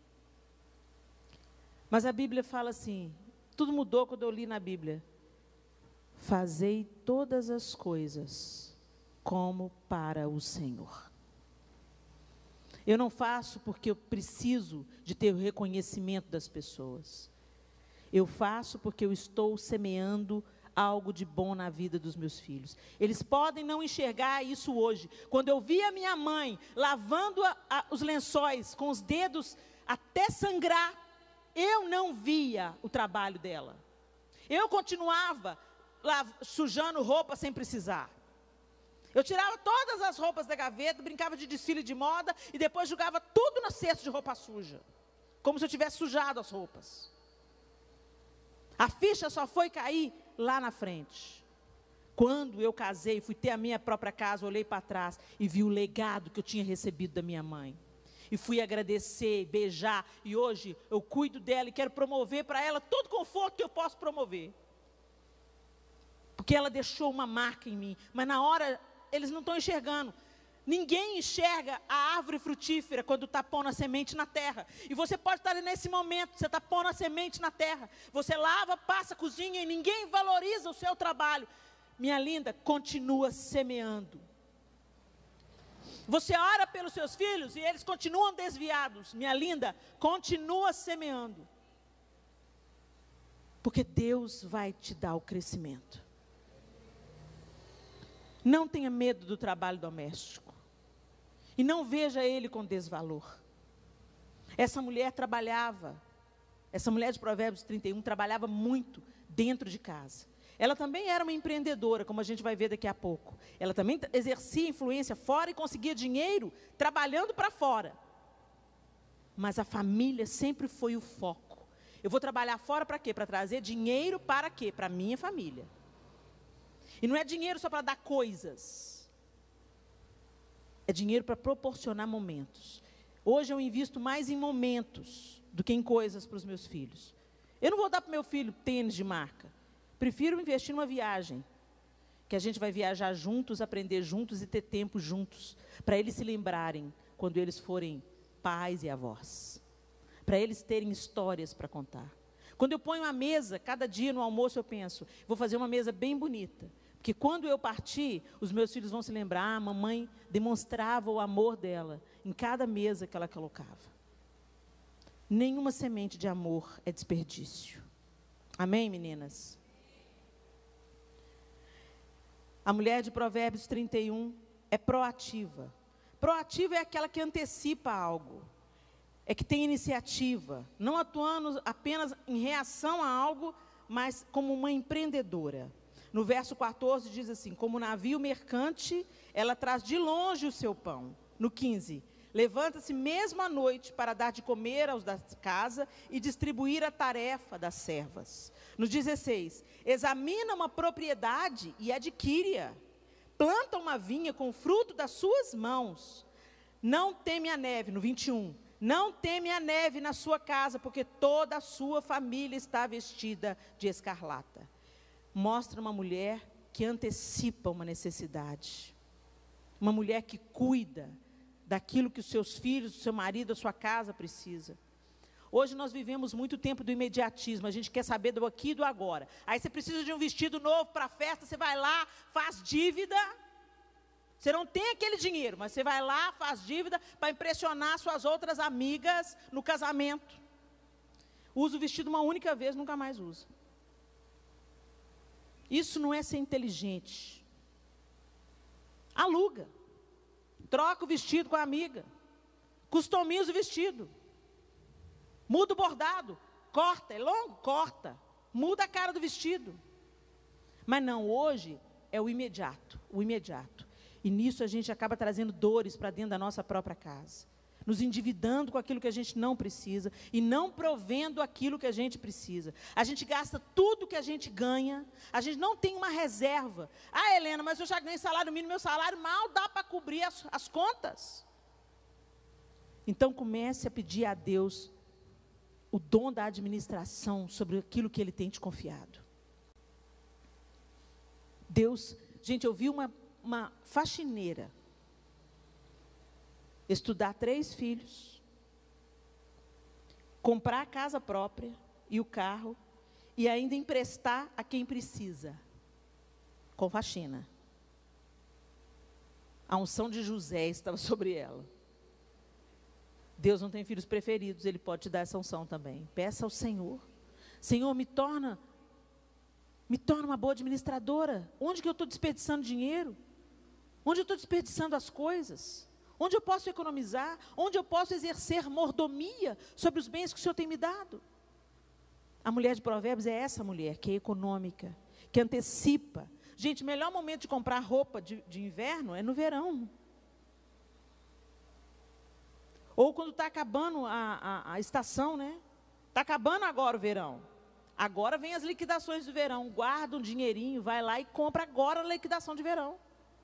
Mas a Bíblia fala assim, tudo mudou quando eu li na Bíblia. Fazei todas as coisas como para o Senhor. Eu não faço porque eu preciso de ter o reconhecimento das pessoas. Eu faço porque eu estou semeando algo de bom na vida dos meus filhos. Eles podem não enxergar isso hoje. Quando eu vi a minha mãe lavando os lençóis com os dedos até sangrar, eu não via o trabalho dela. Eu continuava sujando roupa sem precisar. Eu tirava todas as roupas da gaveta, brincava de desfile de moda e depois jogava tudo na cesta de roupa suja. Como se eu tivesse sujado as roupas. A ficha só foi cair lá na frente. Quando eu casei, fui ter a minha própria casa, olhei para trás e vi o legado que eu tinha recebido da minha mãe. E fui agradecer, beijar, e hoje eu cuido dela e quero promover para ela todo conforto que eu posso promover. Porque ela deixou uma marca em mim, mas na hora eles não estão enxergando. Ninguém enxerga a árvore frutífera quando está pondo a semente na terra. E você pode estar nesse momento, você está pondo a semente na terra. Você lava, passa, cozinha e ninguém valoriza o seu trabalho. Minha linda, continua semeando. Você ora pelos seus filhos e eles continuam desviados. Minha linda, continua semeando. Porque Deus vai te dar o crescimento. Não tenha medo do trabalho doméstico. E não veja ele com desvalor. Essa mulher trabalhava, essa mulher de Provérbios 31 trabalhava muito dentro de casa. Ela também era uma empreendedora, como a gente vai ver daqui a pouco. Ela também exercia influência fora e conseguia dinheiro trabalhando para fora. Mas a família sempre foi o foco. Eu vou trabalhar fora para quê? Para trazer dinheiro para quê? Para a minha família. E não é dinheiro só para dar coisas. É dinheiro para proporcionar momentos. Hoje eu invisto mais em momentos do que em coisas para os meus filhos. Eu não vou dar para o meu filho tênis de marca. Prefiro investir numa viagem, que a gente vai viajar juntos, aprender juntos e ter tempo juntos, para eles se lembrarem quando eles forem pais e avós, para eles terem histórias para contar. Quando eu ponho uma mesa, cada dia no almoço eu penso, vou fazer uma mesa bem bonita, porque quando eu partir, os meus filhos vão se lembrar, a mamãe demonstrava o amor dela em cada mesa que ela colocava. Nenhuma semente de amor é desperdício. Amém, meninas? A mulher de Provérbios 31 é proativa. Proativa é aquela que antecipa algo. É que tem iniciativa. Não atuando apenas em reação a algo, mas como uma empreendedora. No verso 14 diz assim, como navio mercante, ela traz de longe o seu pão. No 15, levanta-se mesmo à noite para dar de comer aos da casa e distribuir a tarefa das servas. No 16, examina uma propriedade e adquire-a. Planta uma vinha com o fruto das suas mãos. Não teme a neve, no 21. Não teme a neve na sua casa, porque toda a sua família está vestida de escarlata. Mostra uma mulher que antecipa uma necessidade. Uma mulher que cuida daquilo que os seus filhos, o seu marido, a sua casa precisa. Hoje nós vivemos muito tempo do imediatismo, a gente quer saber do aqui e do agora. Aí você precisa de um vestido novo para a festa, você vai lá, faz dívida. Você não tem aquele dinheiro, mas você vai lá, faz dívida para impressionar suas outras amigas no casamento. Usa o vestido uma única vez, nunca mais usa. Isso não é ser inteligente. Aluga. Troca o vestido com a amiga. Customiza o vestido. Muda o bordado. Corta, é longo? Corta. Muda a cara do vestido. Mas não, hoje é o imediato. O imediato. E nisso a gente acaba trazendo dores para dentro da nossa própria casa. Nos endividando com aquilo que a gente não precisa. E não provendo aquilo que a gente precisa. A gente gasta tudo que a gente ganha. A gente não tem uma reserva. Ah, Helena, mas eu já ganhei salário mínimo. Meu salário mal dá para cobrir as contas. Então comece a pedir a Deus o dom da administração sobre aquilo que Ele tem te confiado. Deus, gente, eu vi uma faxineira estudar 3 filhos, comprar a casa própria e o carro, e ainda emprestar a quem precisa, com faxina. A unção de José estava sobre ela. Deus não tem filhos preferidos, Ele pode te dar essa unção também. Peça ao Senhor. Senhor, me torna uma boa administradora. Onde que eu estou desperdiçando dinheiro? Onde eu estou desperdiçando as coisas? Onde eu posso economizar? Onde eu posso exercer mordomia sobre os bens que o Senhor tem me dado? A mulher de Provérbios é essa mulher, que é econômica, que antecipa. Gente, o melhor momento de comprar roupa de inverno é no verão. Ou quando está acabando a estação, né? Está acabando agora o verão. Agora vem as liquidações do verão. Guarda um dinheirinho, vai lá e compra agora a liquidação de verão.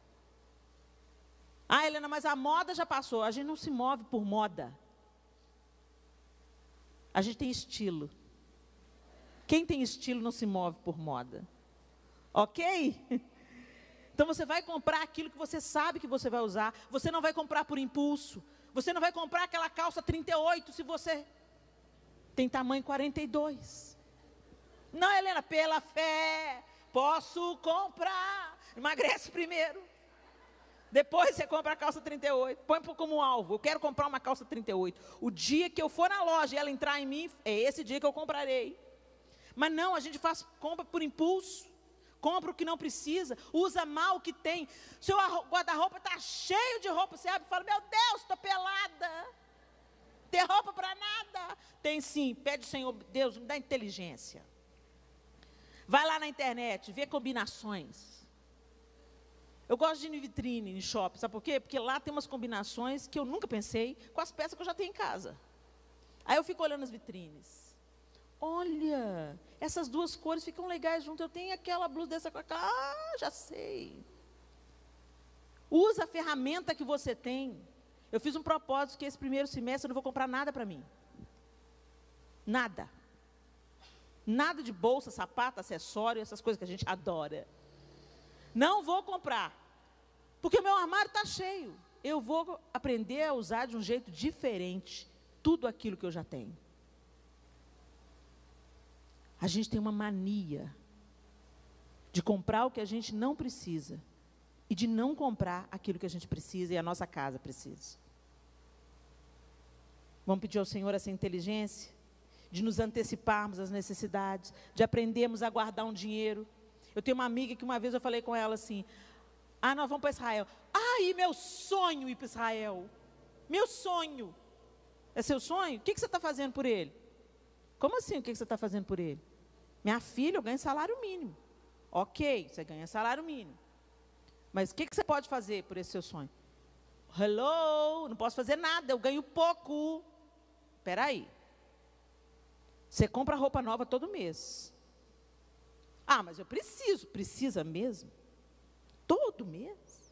Ah, Helena, mas a moda já passou. A gente não se move por moda. A gente tem estilo. Quem tem estilo não se move por moda. Ok? Então você vai comprar aquilo que você sabe que você vai usar. Você não vai comprar por impulso. Você não vai comprar aquela calça 38 se você tem tamanho 42. Não, Helena, pela fé, posso comprar. Emagrece primeiro. Depois você compra a calça 38. Põe como alvo. Eu quero comprar uma calça 38. O dia que eu for na loja e ela entrar em mim, é esse dia que eu comprarei. Mas não, a gente compra por impulso. Compra o que não precisa. Usa mal o que tem. Seu guarda-roupa está cheio de roupa. Você abre e fala, meu Deus, estou pelada. Ter roupa para nada. Tem sim, pede ao Senhor, Deus, me dá inteligência. Vai lá na internet, vê combinações. Eu gosto de ir em vitrine, em shopping, sabe por quê? Porque lá tem umas combinações que eu nunca pensei com as peças que eu já tenho em casa. Aí eu fico olhando as vitrines. Olha, essas duas cores ficam legais juntas. Eu tenho aquela blusa dessa com aquela. Ah, já sei. Usa a ferramenta que você tem. Eu fiz um propósito que esse primeiro semestre eu não vou comprar nada para mim. Nada. Nada de bolsa, sapato, acessório, essas coisas que a gente adora. Não vou comprar. Porque o meu armário está cheio. Eu vou aprender a usar de um jeito diferente tudo aquilo que eu já tenho. A gente tem uma mania de comprar o que a gente não precisa e de não comprar aquilo que a gente precisa e a nossa casa precisa. Vamos pedir ao Senhor essa inteligência de nos anteciparmos às necessidades, de aprendermos a guardar um dinheiro. Eu tenho uma amiga que uma vez eu falei com ela assim, nós vamos para Israel. E meu sonho ir para Israel. Meu sonho. É seu sonho? O que você está fazendo por ele? Como assim, o que você está fazendo por ele? Minha filha, eu ganho salário mínimo. Ok, você ganha salário mínimo. Mas o que você pode fazer por esse seu sonho? Hello, não posso fazer nada, eu ganho pouco. Espera aí. Você compra roupa nova todo mês. Mas eu preciso. Precisa mesmo? Todo mês?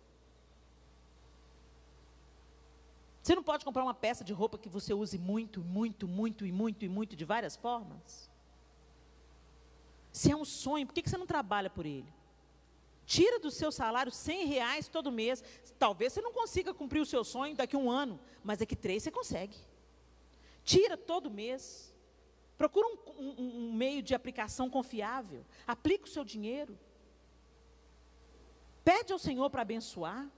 Você não pode comprar uma peça de roupa que você use muito, muito, muito, e muito, e muito, de várias formas? Se é um sonho, por que você não trabalha por ele? Tira do seu salário R$100 todo mês. Talvez você não consiga cumprir o seu sonho daqui a 1 ano, mas daqui 3 você consegue. Tira todo mês. Procura um meio de aplicação confiável. Aplica o seu dinheiro. Pede ao Senhor para abençoar.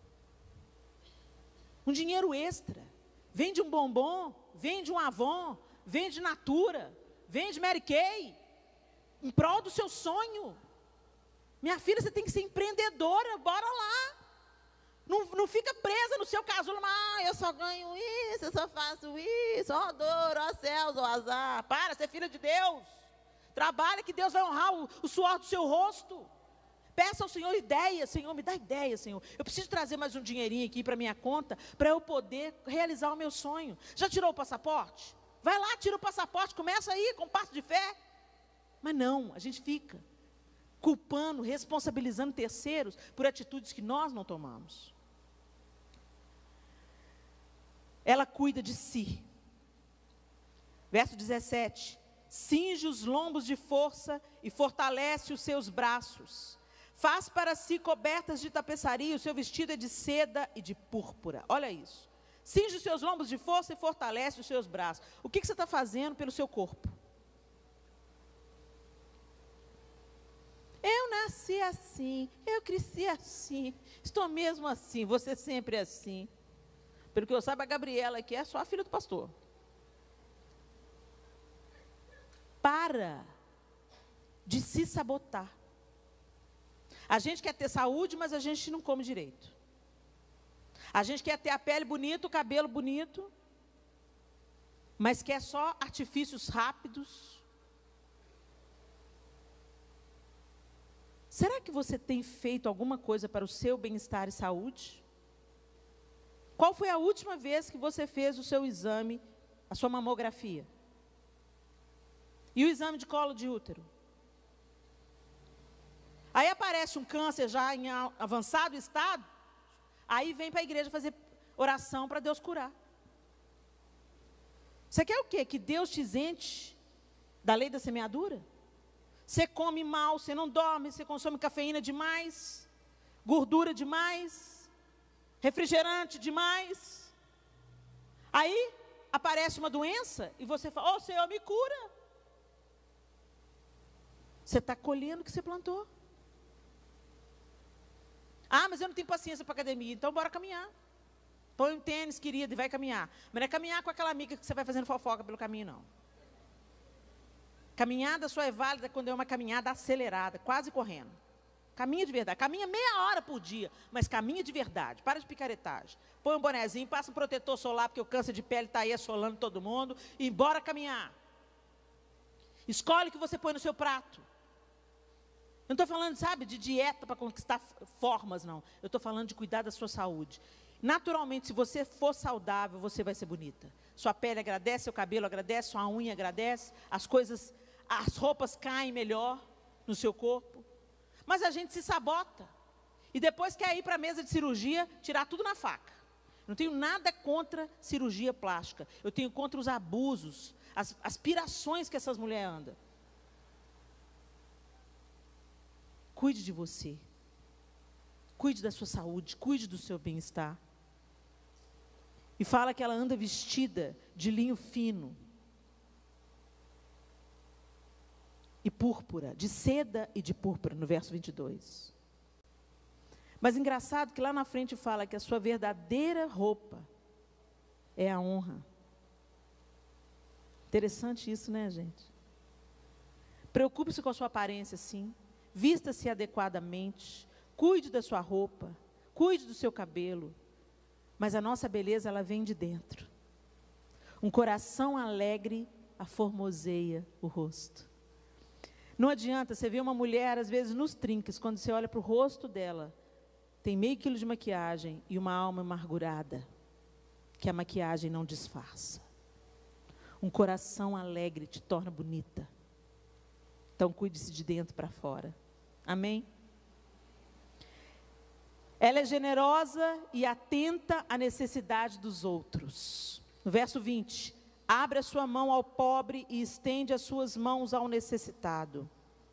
Um dinheiro extra. Vende um bombom, vende um Avon, vende Natura, vende Mary Kay. Em prol do seu sonho. Minha filha, você tem que ser empreendedora, bora lá. Não fica presa no seu casulo, eu só ganho isso, eu só faço isso, ó dor, ó céus, ó azar. Para, você é filha de Deus. Trabalha que Deus vai honrar o suor do seu rosto. Peça ao Senhor ideia, Senhor, me dá ideia, Senhor. Eu preciso trazer mais um dinheirinho aqui para minha conta, para eu poder realizar o meu sonho. Já tirou o passaporte? Vai lá, tira o passaporte, começa aí com um passo de fé. Mas não, a gente fica culpando, responsabilizando terceiros por atitudes que nós não tomamos. Ela cuida de si. Verso 17. Cinge os lombos de força e fortalece os seus braços. Faz para si cobertas de tapeçaria, o seu vestido é de seda e de púrpura. Olha isso. Cinge os seus lombos de força e fortalece os seus braços. O que você está fazendo pelo seu corpo? Eu nasci assim, eu cresci assim, estou mesmo assim, você sempre assim. Pelo que eu saiba, a Gabriela aqui é só a filha do pastor. Para de se sabotar. A gente quer ter saúde, mas a gente não come direito. A gente quer ter a pele bonita, o cabelo bonito, mas quer só artifícios rápidos. Será que você tem feito alguma coisa para o seu bem-estar e saúde? Qual foi a última vez que você fez o seu exame, a sua mamografia? E o exame de colo de útero? Aí aparece um câncer já em avançado estado, aí vem para a igreja fazer oração para Deus curar. Você quer o quê? Que Deus te isente da lei da semeadura? Você come mal, você não dorme, você consome cafeína demais, gordura demais, refrigerante demais. Aí aparece uma doença e você fala, Senhor, me cura. Você está colhendo o que você plantou. Mas eu não tenho paciência para academia, então bora caminhar. Põe um tênis, querida, e vai caminhar. Mas não é caminhar com aquela amiga que você vai fazendo fofoca pelo caminho, não. Caminhada só é válida quando é uma caminhada acelerada, quase correndo. Caminha de verdade. Caminha meia hora por dia, mas caminha de verdade. Para de picaretagem. Põe um bonezinho, passa um protetor solar, porque o câncer de pele está aí assolando todo mundo. E bora caminhar. Escolhe o que você põe no seu prato. Eu não estou falando, sabe, de dieta para conquistar formas, não. Eu estou falando de cuidar da sua saúde. Naturalmente, se você for saudável, você vai ser bonita. Sua pele agradece, seu cabelo agradece, sua unha agradece, as roupas caem melhor no seu corpo. Mas a gente se sabota. E depois quer ir para a mesa de cirurgia, tirar tudo na faca. Não tenho nada contra cirurgia plástica. Eu tenho contra os abusos, as aspirações que essas mulheres andam. Cuide de você. Cuide da sua saúde, cuide do seu bem-estar. E fala que ela anda vestida de linho fino e púrpura, de seda e de púrpura, no verso 22. Mas engraçado que lá na frente fala que a sua verdadeira roupa é a honra. Interessante isso, né, gente? Preocupe-se com a sua aparência, sim. Vista-se adequadamente. Cuide da sua roupa. Cuide do seu cabelo. Mas a nossa beleza, ela vem de dentro. Um coração alegre aformoseia o rosto. Não adianta, você vê uma mulher, às vezes, nos trinques, quando você olha para o rosto dela, tem meio quilo de maquiagem e uma alma amargurada, que a maquiagem não disfarça. Um coração alegre te torna bonita. Então, cuide-se de dentro para fora. Amém? Ela é generosa e atenta à necessidade dos outros. No verso 20, abre a sua mão ao pobre e estende as suas mãos ao necessitado.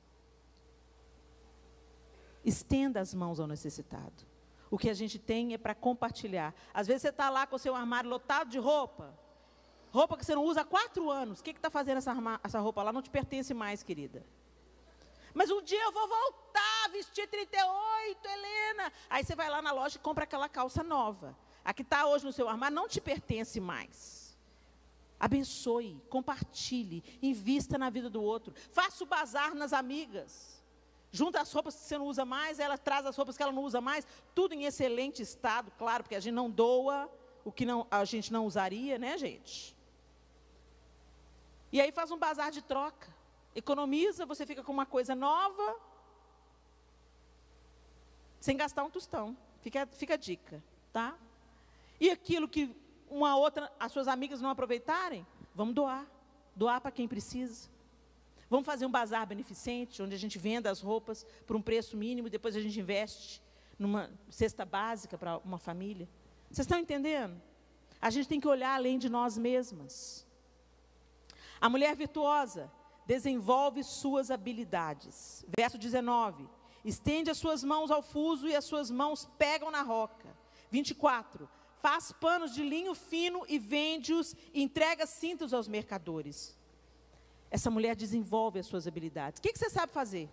Estenda as mãos ao necessitado. O que a gente tem é para compartilhar. Às vezes você está lá com o seu armário lotado de roupa. Roupa que você não usa há 4 anos. O que está fazendo essa roupa lá? Não te pertence mais, querida. Mas um dia eu vou voltar a vestir 38, Helena. Aí você vai lá na loja e compra aquela calça nova. A que está hoje no seu armário não te pertence mais. Abençoe, compartilhe, invista na vida do outro. Faça o bazar nas amigas. Junta as roupas que você não usa mais, ela traz as roupas que ela não usa mais. Tudo em excelente estado, claro, porque a gente não doa o que a gente não usaria, né, gente? E aí faz um bazar de troca. Economiza, você fica com uma coisa nova, sem gastar um tostão. Fica a dica, tá? E aquilo que as suas amigas não aproveitarem, vamos doar. Doar para quem precisa. Vamos fazer um bazar beneficente, onde a gente venda as roupas por um preço mínimo, e depois a gente investe numa cesta básica para uma família. Vocês estão entendendo? A gente tem que olhar além de nós mesmas. A mulher virtuosa desenvolve suas habilidades. Verso 19. Estende as suas mãos ao fuso e as suas mãos pegam na roca. 24. Faz panos de linho fino e vende-os e entrega cintos aos mercadores. Essa mulher desenvolve as suas habilidades. O que você sabe fazer?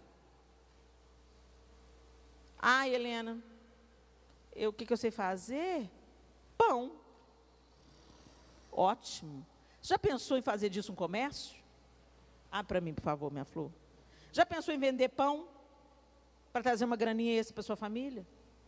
Ah, Helena, o que eu sei fazer? Pão. Ótimo. Já pensou em fazer disso um comércio? Para mim, por favor, minha flor. Já pensou em vender pão? Para trazer uma graninha extra para sua família?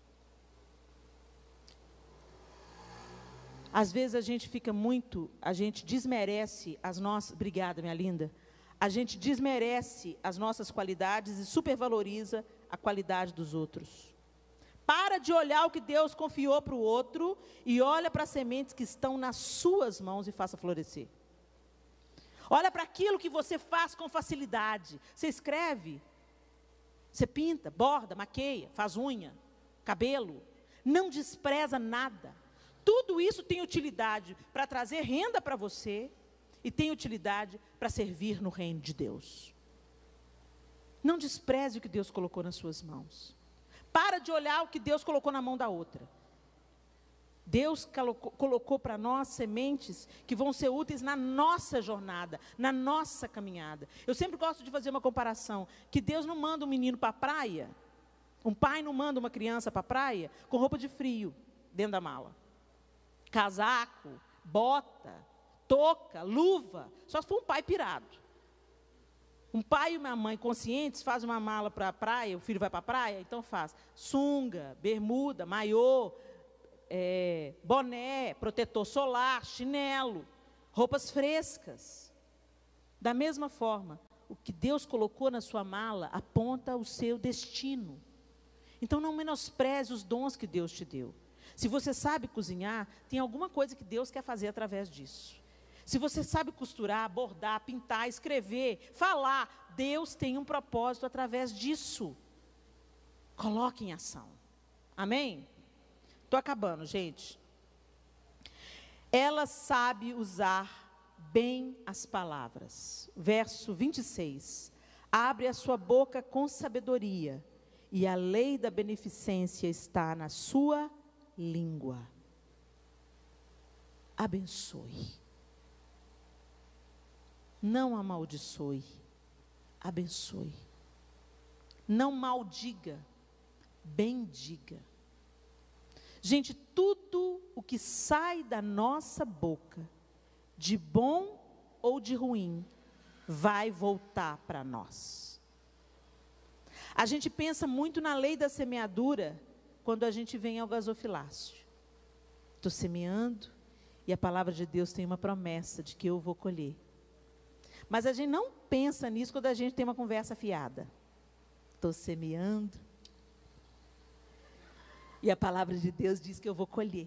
Às vezes a gente desmerece as nossas... Obrigada, minha linda. A gente desmerece as nossas qualidades e supervaloriza a qualidade dos outros. Para de olhar o que Deus confiou para o outro e olha para as sementes que estão nas suas mãos e faça florescer. Olha para aquilo que você faz com facilidade. Você escreve, você pinta, borda, maqueia, faz unha, cabelo. Não despreza nada. Tudo isso tem utilidade para trazer renda para você e tem utilidade para servir no reino de Deus. Não despreze o que Deus colocou nas suas mãos. Para de olhar o que Deus colocou na mão da outra. Deus colocou para nós sementes que vão ser úteis na nossa jornada, na nossa caminhada. Eu sempre gosto de fazer uma comparação, que Deus não manda um menino para a praia, um pai não manda uma criança para a praia com roupa de frio dentro da mala. Casaco, bota, touca, luva, só se for um pai pirado. Um pai e uma mãe conscientes fazem uma mala para a praia, o filho vai para a praia, então faz sunga, bermuda, maiô, boné, protetor solar, chinelo, roupas frescas. Da mesma forma, o que Deus colocou na sua mala aponta o seu destino. Então não menospreze os dons que Deus te deu. Se você sabe cozinhar, tem alguma coisa que Deus quer fazer através disso. Se você sabe costurar, bordar, pintar, escrever, falar, Deus tem um propósito através disso. Coloque em ação. Amém? Estou acabando, gente. Ela sabe usar bem as palavras. Verso 26. Abre a sua boca com sabedoria, e a lei da beneficência está na sua língua. Abençoe. Não amaldiçoe. Abençoe. Não maldiga. Bendiga. Gente, tudo o que sai da nossa boca, de bom ou de ruim, vai voltar para nós. A gente pensa muito na lei da semeadura quando a gente vem ao gasofilácio. Estou semeando e a palavra de Deus tem uma promessa de que eu vou colher. Mas a gente não pensa nisso quando a gente tem uma conversa fiada. Estou semeando e a palavra de Deus diz que eu vou colher.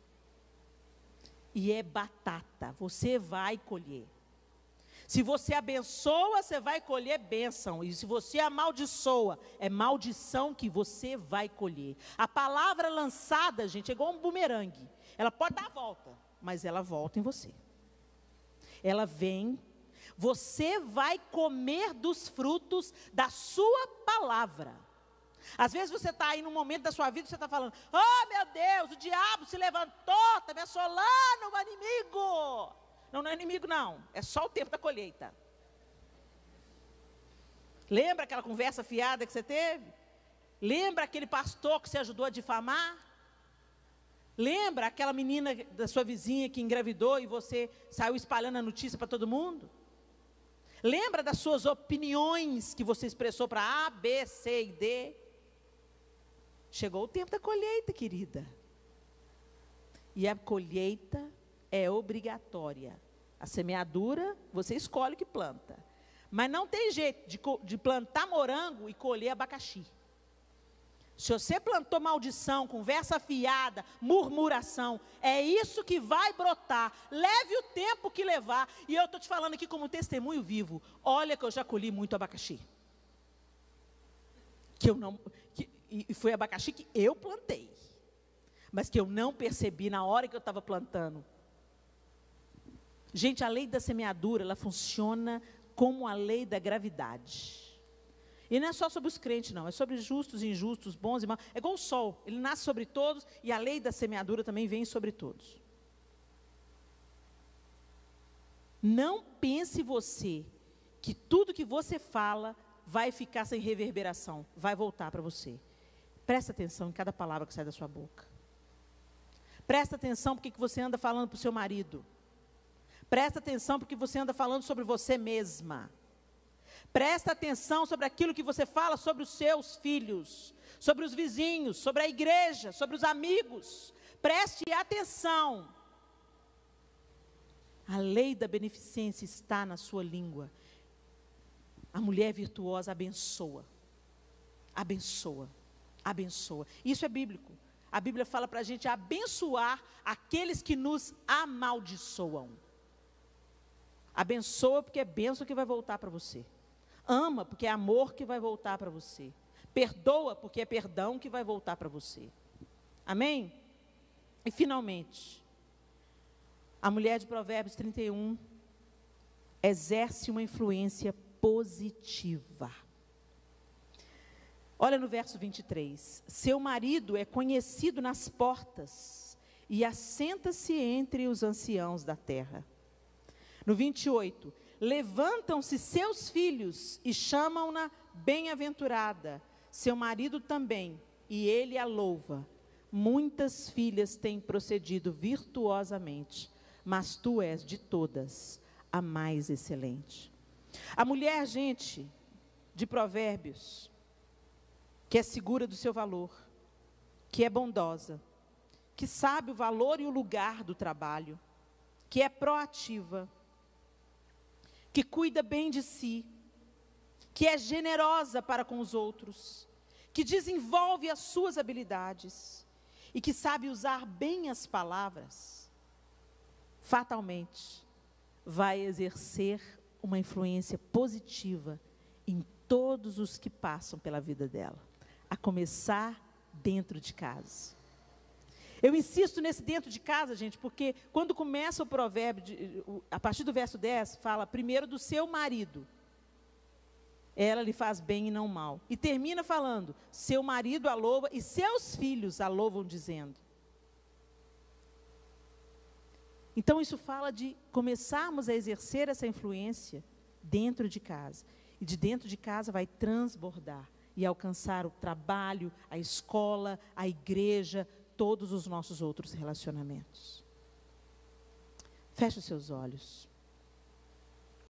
E é batata, você vai colher. Se você abençoa, você vai colher bênção. E se você amaldiçoa, é maldição que você vai colher. A palavra lançada, gente, é igual um bumerangue. Ela pode dar a volta, mas ela volta em você. Ela vem, você vai comer dos frutos da sua palavra. Às vezes você está aí num momento da sua vida, você está falando, oh meu Deus, o diabo se levantou, está me assolando, o inimigo. Não, não é inimigo não, é só o tempo da colheita. Lembra aquela conversa fiada que você teve? Lembra aquele pastor que você ajudou a difamar? Lembra aquela menina da sua vizinha que engravidou e você saiu espalhando a notícia para todo mundo? Lembra das suas opiniões que você expressou para A, B, C e D? Chegou o tempo da colheita, querida. E a colheita é obrigatória. A semeadura, você escolhe o que planta. Mas não tem jeito de plantar morango e colher abacaxi. Se você plantou maldição, conversa fiada, murmuração, é isso que vai brotar. Leve o tempo que levar. E eu estou te falando aqui como testemunho vivo. Olha que eu já colhi muito abacaxi. E foi abacaxi que eu plantei. Mas que eu não percebi na hora que eu estava plantando. Gente, a lei da semeadura, ela funciona como a lei da gravidade. E não é só sobre os crentes, não. É sobre justos, injustos, bons e maus. É igual o sol. Ele nasce sobre todos e a lei da semeadura também vem sobre todos. Não pense você que tudo que você fala vai ficar sem reverberação. Vai voltar para você. Presta atenção em cada palavra que sai da sua boca. Presta atenção porque que você anda falando para o seu marido. Presta atenção porque você anda falando sobre você mesma. Presta atenção sobre aquilo que você fala sobre os seus filhos, sobre os vizinhos, sobre a igreja, sobre os amigos. Preste atenção. A lei da beneficência está na sua língua. A mulher virtuosa abençoa. Abençoa. Abençoa. Isso é bíblico. A Bíblia fala para a gente abençoar aqueles que nos amaldiçoam. Abençoa porque é bênção que vai voltar para você. Ama porque é amor que vai voltar para você. Perdoa porque é perdão que vai voltar para você. Amém? E finalmente, a mulher de Provérbios 31 exerce uma influência positiva. Olha no verso 23. Seu marido é conhecido nas portas e assenta-se entre os anciãos da terra. No 28, levantam-se seus filhos e chamam-na bem-aventurada, seu marido também, e ele a louva. Muitas filhas têm procedido virtuosamente, mas tu és de todas a mais excelente. A mulher, gente, de Provérbios, que é segura do seu valor, que é bondosa, que sabe o valor e o lugar do trabalho, que é proativa, que cuida bem de si, que é generosa para com os outros, que desenvolve as suas habilidades e que sabe usar bem as palavras, fatalmente vai exercer uma influência positiva em todos os que passam pela vida dela, a começar dentro de casa. Eu insisto nesse dentro de casa, gente, porque quando começa o provérbio, a partir do verso 10, fala primeiro do seu marido. Ela lhe faz bem e não mal. E termina falando, seu marido a louva e seus filhos a louvam dizendo. Então isso fala de começarmos a exercer essa influência dentro de casa. E de dentro de casa vai transbordar e alcançar o trabalho, a escola, a igreja, todos os nossos outros relacionamentos. Feche os seus olhos.